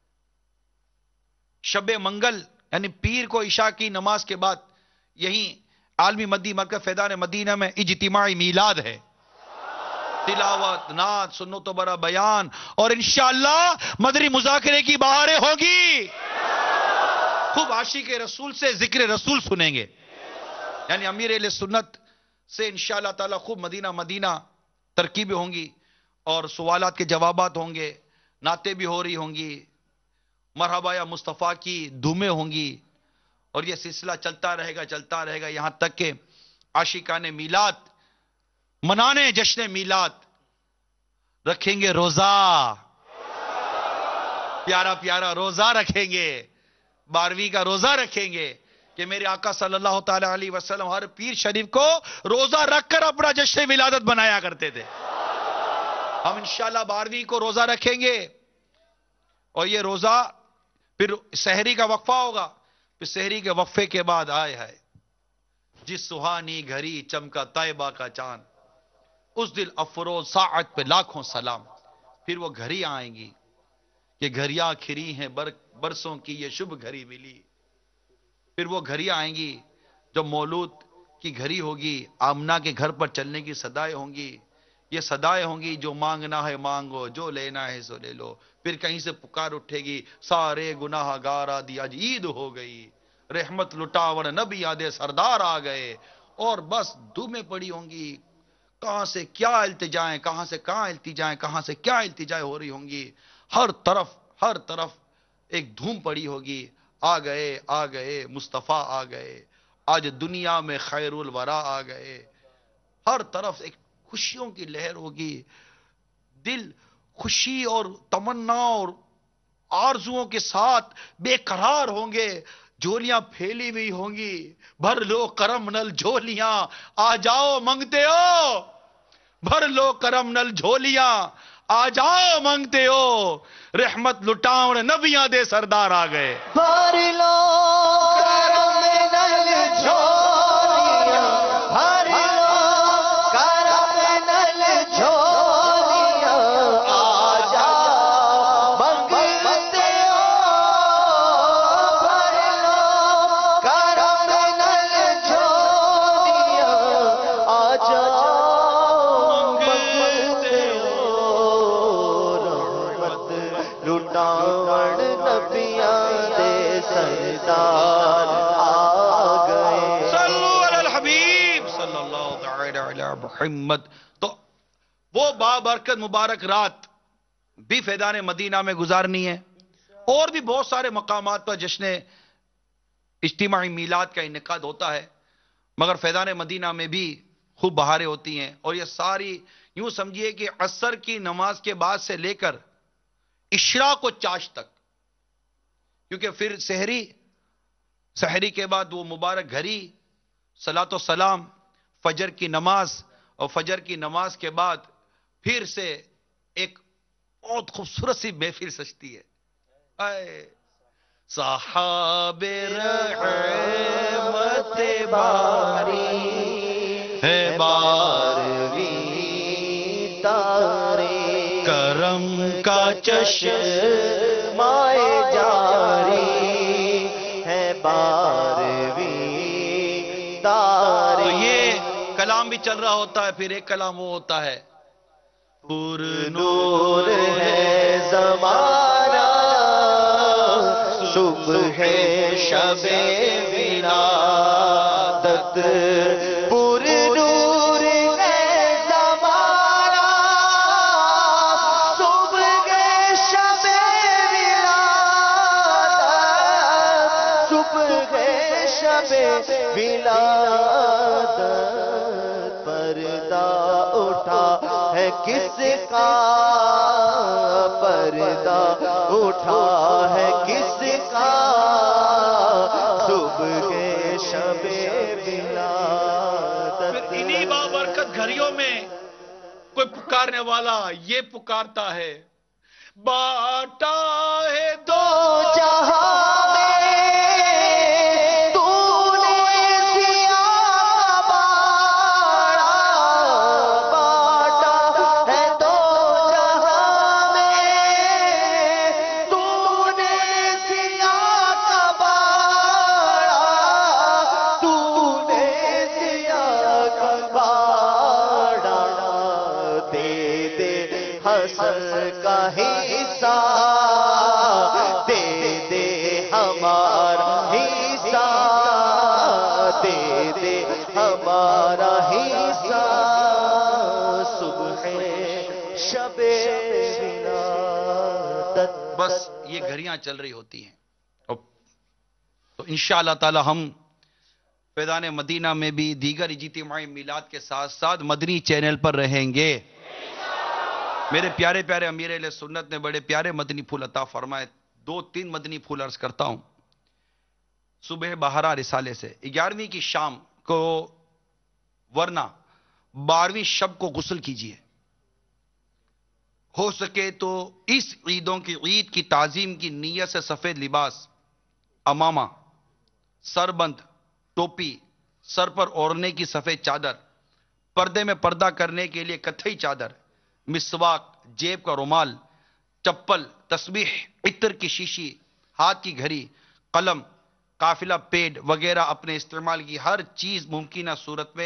شب منگل یعنی پیر کو عشاء کی نماز کے بعد یہیں عالمی مدی مرکز فیضان مدینہ میں اجتماعی میلاد ہے، تلاوت، نعت، سنت و برا بیان، اور انشاءاللہ مدنی مذاکرے کی بہاریں ہوگی، خوب عاشق رسول سے ذکر رسول سنیں گے، یعنی امیر اہل سنت سے انشاءاللہ تعالی خوب مدینہ مدینہ ترکیبیں ہوں گی اور سوالات کے جوابات ہوں گے، نعتیں بھی ہو رہی ہوں گی، مرحبا یا مصطفیٰ کی دھومیں ہوں گی، اور یہ سلسلہ چلتا رہے گا چلتا رہے گا یہاں تک کہ عاشقان میلاد منانے جشن میلاد رکھیں گے روزہ، پیارا پیارا روزہ رکھیں گے، بارہویں کا روزہ رکھیں گے کہ میرے آقا صلی اللہ تعالی علیہ وسلم ہر پیر شریف کو روزہ رکھ کر اپنا جشن ولادت بنایا کرتے تھے۔ ہم انشاءاللہ بارہویں کو روزہ رکھیں گے، اور یہ روزہ پھر سحری کا وقفہ ہوگا، پھر سحری کے وقفے کے بعد آئے ہے جس سہانی گھڑی چمکا طیبہ کا چاند، اس دل افروز ساعت پہ لاکھوں سلام، پھر وہ گھڑی آئیں گی کہ گھڑیاں کھری ہیں برسوں کی یہ شبھ گھڑی ملی، پھر وہ گھڑی آئیں گی جو مولود کی گھڑی ہوگی، آمنہ کے گھر پر چلنے کی صدائیں ہوں گی، یہ صدائیں ہوں گی جو مانگنا ہے مانگو، جو لینا ہے سو لے لو، پھر کہیں سے پکار اٹھے گی سارے گناہ گارا دی آج عید ہو گئی، رحمت لٹاور نبی آدھے سردار آ گئے، اور بس دھومیں پڑی ہوں گی، کہاں سے کیا التجائیں، کہاں سے کہاں التجائیں، کہاں سے کیا التجائیں ہو رہی ہوں گی، ہر طرف ہر طرف ایک دھوم پڑی ہوگی، آ گئے آ گئے مصطفیٰ آ گئے، آج دنیا میں خیر الورا آ گئے، ہر طرف ایک خوشیوں کی لہر ہوگی، دل خوشی اور تمنا اور آرزوؤں کے ساتھ بے قرار ہوں گے، جھولیاں پھیلی ہوئی ہوں گی، بھر لو کرم نل جھولیاں آ جاؤ منگتے ہو، بھر لو کرم نل جھولیاں آ جاؤ منگتے ہو، رحمت لٹاؤ نبیاں دے سردار آ گئے، بھر لو کرم نل جھولیاں، بھر لو کرم نل جھولیاں آ جاؤ منگتے ہو، بھر لو کرم نل جھولیاں آ جاؤ منگتے ہو، رحمت لٹاون نبیاں دے سردار آ گئے، صلو علی الحبیب صلی اللہ تعالی علی محمد۔ تو وہ بابرکت مبارک رات بھی فیضان مدینہ میں گزارنی ہے، اور بھی بہت سارے مقامات پر جشن اجتماعی میلاد کا انعقاد ہوتا ہے، مگر فیضان مدینہ میں بھی خوب بہاریں ہوتی ہیں، اور یہ ساری یوں سمجھیے کہ عصر کی نماز کے بعد سے لے کر اشراق و چاش تک، کیونکہ پھر سحری سحری کے بعد وہ مبارک گھڑی، صلاۃ و سلام، فجر کی نماز، اور فجر کی نماز کے بعد پھر سے ایک بہت خوبصورت سی محفل سجتی ہے، صحاب رحمت باری ہے بارویں تارے کرم کا چشمائے جاری ہے بارویں تارے. تو یہ کلام بھی چل رہا ہوتا ہے، پھر ایک کلام وہ ہوتا ہے پر نور ہے زمانہ صبح شب ولادت پر نور ہے زمانہ صبح شب ولادت صبح شب ولادت. پردہ اٹھا ہے کس کا پردہ اٹھا ہے کس کا صبح کے شب ولادت. پھر انہی بابرکت گھڑیوں میں کوئی پکارنے والا یہ پکارتا ہے باٹا ہے دو جہاں کا حصہ دے دے ہمارا حصہ دے دے ہمارا حصہ صبح شب ولادت. بس یہ گھڑیاں چل رہی ہوتی ہیں. تو انشاءاللہ تعالی ہم فیضان مدینہ میں بھی دیگر اجتماعی میلاد کے ساتھ ساتھ مدنی چینل پر رہیں گے. میرے پیارے پیارے امیر اہل سنت نے بڑے پیارے مدنی پھول عطا فرمائے. دو تین مدنی پھول عرض کرتا ہوں. صبح بہارا رسالے سے گیارہویں کی شام کو ورنہ بارہویں شب کو غسل کیجئے. ہو سکے تو اس عیدوں کی عید کی تعظیم کی نیت سے سفید لباس، امامہ، سربند، ٹوپی، سر پر اوڑھنے کی سفید چادر، پردے میں پردہ کرنے کے لیے کتھئی چادر، مسواک، جیب کا رومال، چپل، تسبیح، عطر کی شیشی، ہاتھ کی گھڑی، قلم، قافلہ پیڈ وغیرہ اپنے استعمال کی ہر چیز ممکنہ صورت میں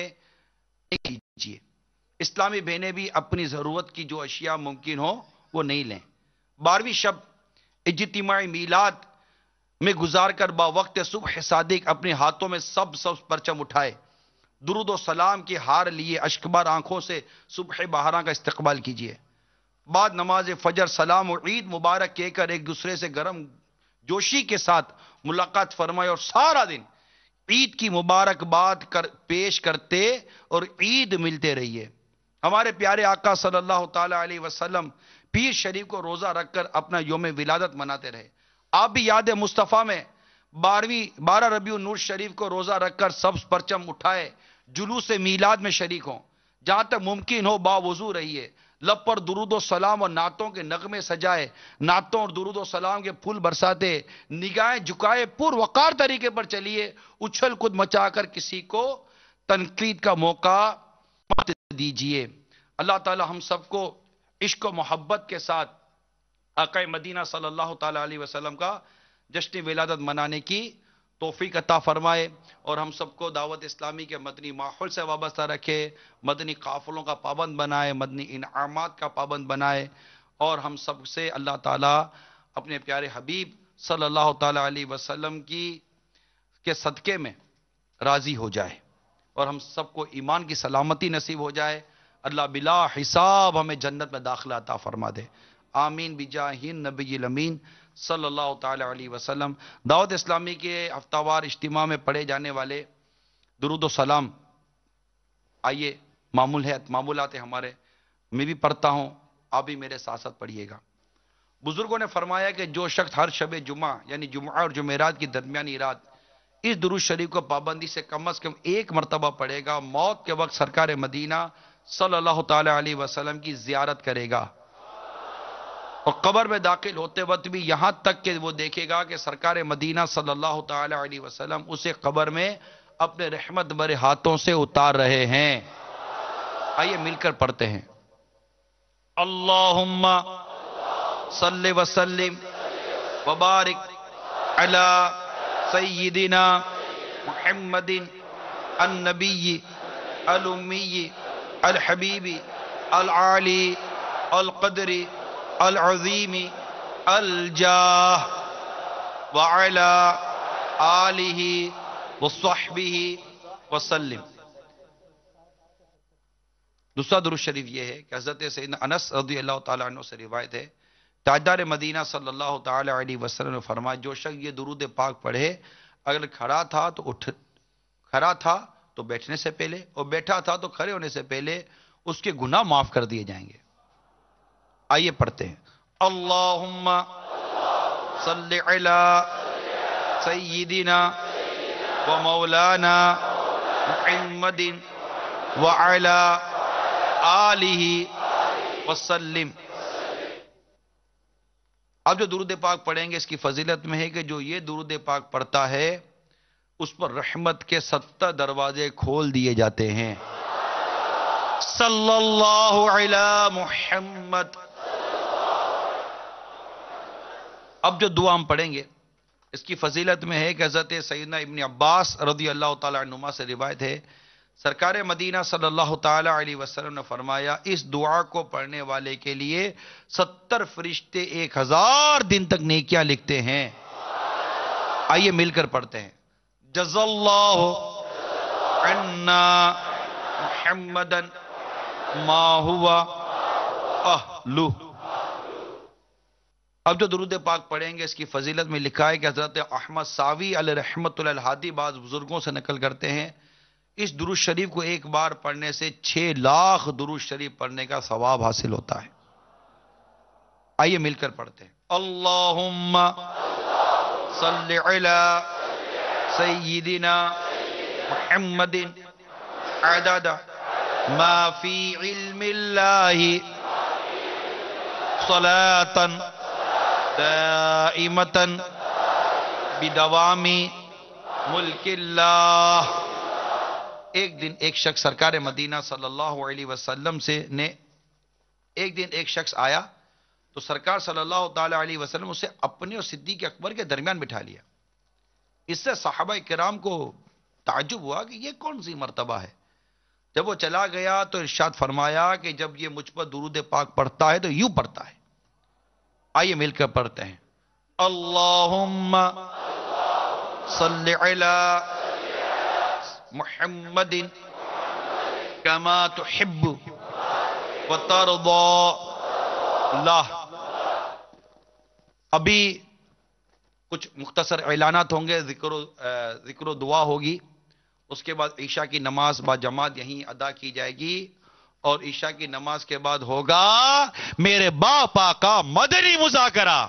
کیجیے. اسلامی بہنیں بھی اپنی ضرورت کی جو اشیاء ممکن ہو وہ نہیں لیں. بارہویں شب اجتماعی میلاد میں گزار کر با وقت صبح صادق اپنے ہاتھوں میں سب سب پرچم اٹھائے، درود و سلام کی ہار لیے اشکبار آنکھوں سے صبح بہاراں کا استقبال کیجیے. بعد نماز فجر سلام و عید مبارک کہہ کر ایک دوسرے سے گرم جوشی کے ساتھ ملاقات فرمائے اور سارا دن عید کی مبارک باد کر پیش کرتے اور عید ملتے رہیے. ہمارے پیارے آقا صلی اللہ تعالی علیہ وسلم پیر شریف کو روزہ رکھ کر اپنا یوم ولادت مناتے رہے. آپ بھی یاد مصطفیٰ میں بارہویں بارہ ربیع النور شریف کو روزہ رکھ کر سبز پرچم اٹھائے جلوس میلاد میں شریک ہوں. جہاں تک ممکن ہو باوضو رہیے، لب پر درود و سلام اور نعتوں کے نغمے سجائے، نعتوں اور درود و سلام کے پھول برساتے، نگاہیں جھکائے پر وقار طریقے پر چلیے. اچھل کود مچا کر کسی کو تنقید کا موقع مت دیجیے. اللہ تعالی ہم سب کو عشق و محبت کے ساتھ آقا مدینہ صلی اللہ تعالی علیہ وسلم کا جشن ولادت منانے کی توفیق عطا فرمائے اور ہم سب کو دعوت اسلامی کے مدنی ماحول سے وابستہ رکھے، مدنی قافلوں کا پابند بنائے، مدنی انعامات کا پابند بنائے اور ہم سب سے اللہ تعالیٰ اپنے پیارے حبیب صلی اللہ تعالی علیہ وسلم کی کے صدقے میں راضی ہو جائے اور ہم سب کو ایمان کی سلامتی نصیب ہو جائے. اللہ بلا حساب ہمیں جنت میں داخلہ عطا فرما دے. آمین بجاہ نبی الامین صلی اللہ تعالی علیہ وسلم. دعوت اسلامی کے ہفتہ وار اجتماع میں پڑھے جانے والے درود و سلام آئیے معمول ہے معمولات ہیں ہمارے، میں بھی پڑھتا ہوں، آپ بھی میرے ساتھ ساتھ پڑھیے گا. بزرگوں نے فرمایا کہ جو شخص ہر شب جمعہ یعنی جمعہ اور جمعرات کی درمیانی رات اس درود شریف کو پابندی سے کم از کم ایک مرتبہ پڑھے گا، موت کے وقت سرکار مدینہ صلی اللہ تعالی علیہ وسلم کی زیارت کرے گا اور قبر میں داخل ہوتے وقت بھی یہاں تک کہ وہ دیکھے گا کہ سرکار مدینہ صلی اللہ تعالی علیہ وسلم اسے قبر میں اپنے رحمت بھرے ہاتھوں سے اتار رہے ہیں. آئیے مل کر پڑھتے ہیں. اللہم صلی وسلم وبارک علی سیدنا محمد النبی الامی الحبیب العالی القدر العظیم الجاہ وعلی آلہ وصحبہ وسلم. دوسرا درود شریف یہ ہے کہ حضرت سیدنا انس رضی اللہ تعالیٰ عنہ سے روایت ہے، تاجدار مدینہ صلی اللہ تعالیٰ علیہ وسلم نے فرمایا جو شخص یہ درود پاک پڑھے اگر کھڑا تھا تو اٹھ کھڑا تھا تو بیٹھنے سے پہلے اور بیٹھا تھا تو کھڑے ہونے سے پہلے اس کے گناہ معاف کر دیے جائیں گے. آئیے پڑھتے ہیں. اللہم صلی علی سیدنا و مولانا محمد وعلی آلہ وسلم. اب جو درود پاک پڑھیں گے اس کی فضیلت میں ہے کہ جو یہ درود پاک پڑھتا ہے اس پر رحمت کے ستر دروازے کھول دیے جاتے ہیں. صلی اللہ علی محمد. اب جو دعا ہم پڑھیں گے اس کی فضیلت میں ہے کہ حضرت سیدنا ابن عباس رضی اللہ تعالیٰ عنہما سے روایت ہے، سرکار مدینہ صلی اللہ تعالیٰ علیہ وسلم نے فرمایا اس دعا کو پڑھنے والے کے لیے ستر فرشتے ایک ہزار دن تک نیکیاں لکھتے ہیں. آئیے مل کر پڑھتے ہیں. جزا اللہ عنا محمدا ما ہوا اہلہ. اب جو درود پاک پڑھیں گے اس کی فضیلت میں لکھا ہے کہ حضرت احمد ساوی علیہ رحمت اللہ الہادی بعض بزرگوں سے نقل کرتے ہیں اس درود شریف کو ایک بار پڑھنے سے چھ لاکھ درود شریف پڑھنے کا ثواب حاصل ہوتا ہے. آئیے مل کر پڑھتے ہیں. اللہم صلی علی سیدنا محمد عدد ما فی علم اللہ صلاة دائمة بدوام ملک اللہ. ایک دن ایک شخص سرکار مدینہ صلی اللہ علیہ وسلم سے نے ایک دن ایک شخص آیا تو سرکار صلی اللہ تعالی علیہ وسلم اسے اپنے اور صدیق اکبر کے درمیان بٹھا لیا. اس سے صحابہ کرام کو تعجب ہوا کہ یہ کون سی مرتبہ ہے. جب وہ چلا گیا تو ارشاد فرمایا کہ جب یہ مجھ پر درود پاک پڑھتا ہے تو یوں پڑھتا ہے. آئیے مل کر پڑھتے ہیں. اللہم صلی علی محمد کما تحب وترضى اللہ. ابھی کچھ مختصر اعلانات ہوں گے، ذکر و ذکر و دعا ہوگی، اس کے بعد عشاء کی نماز با جماعت یہیں ادا کی جائے گی اور عشاء کی نماز کے بعد ہوگا میرے باپا کا مدنی مذاکرہ.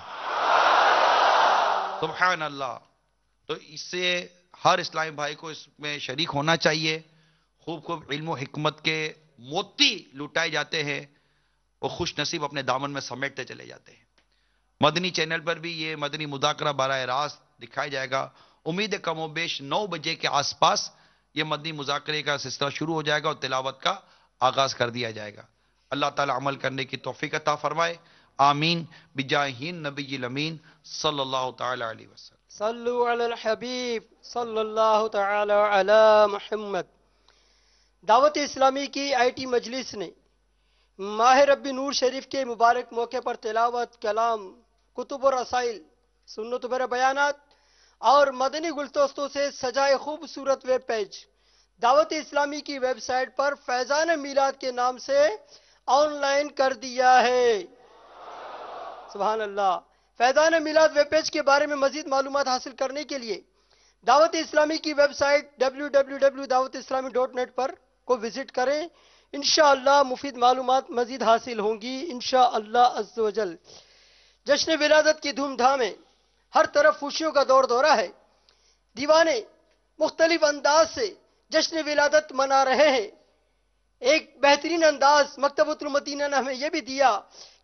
سبحان اللہ. تو اس سے ہر اسلامی بھائی کو اس میں شریک ہونا چاہیے. خوب خوب علم و حکمت کے موتی لٹائے جاتے ہیں، وہ خوش نصیب اپنے دامن میں سمیٹتے چلے جاتے ہیں. مدنی چینل پر بھی یہ مدنی مذاکرہ براہ راست دکھایا جائے گا. امید کم و بیش نو بجے کے آس پاس یہ مدنی مذاکرے کا سلسلہ شروع ہو جائے گا اور تلاوت کا آغاز کر دیا جائے گا. اللہ تعالی عمل کرنے کی توفیق عطا فرمائے. آمین بجاہ نبی الامین صلی اللہ تعالی علیہ وسلم. صلو علی الحبیب صلی اللہ تعالی علی محمد. دعوت اسلامی کی آئی ٹی مجلس نے ماہ ربی نور شریف کے مبارک موقع پر تلاوت، کلام، کتب و رسائل، سنت بر بیانات اور مدنی گلدستوں سے سجائے خوبصورت ویب پیج دعوت اسلامی کی ویب سائٹ پر فیضان میلاد کے نام سے آن لائن کر دیا ہے. سبحان اللہ. فیضان میلاد ویب پیج کے بارے میں مزید معلومات حاصل کرنے کے لیے دعوت اسلامی کی web site W W W dot Dawat-e-Islami dot net پر کو وزٹ کریں. انشاءاللہ مفید معلومات مزید حاصل ہوں گی انشاءاللہ عز و جل. جشن ولادت کی دھوم دھام ہے، ہر طرف خوشیوں کا دور دورہ ہے. دیوانے مختلف انداز سے جشن ولادت منا رہے ہیں. ایک بہترین انداز مکتبۃ المدینہ نے ہمیں یہ بھی دیا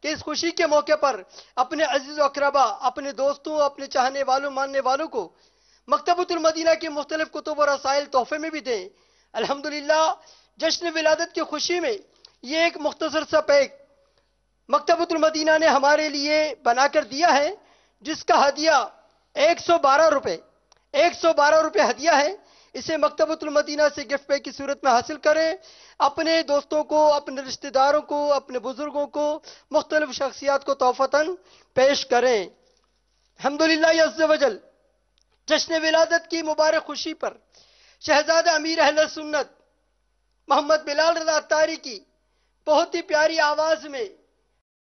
کہ اس خوشی کے موقع پر اپنے عزیز و اقربا، اپنے دوستوں، اپنے چاہنے والوں، ماننے والوں کو مکتبۃ المدینہ کے مختلف کتب و رسائل تحفے میں بھی دیں۔ الحمدللہ جشن ولادت کی خوشی میں یہ ایک مختصر سا پیک مکتبۃ المدینہ نے ہمارے لیے بنا کر دیا ہے، جس کا ہدیہ ایک سو بارہ روپے ایک سو بارہ روپے ہدیہ ہے۔ اسے مکتبۃ المدینہ سے گفٹ پیک کی صورت میں حاصل کریں، اپنے دوستوں کو، اپنے رشتہ داروں کو، اپنے بزرگوں کو، مختلف شخصیات کو تحفتاً پیش کریں۔ الحمدللہ عز و جل جشن ولادت کی مبارک خوشی پر شہزادہ امیر اہل سنت محمد بلال رضا اتاری کی بہت ہی پیاری آواز میں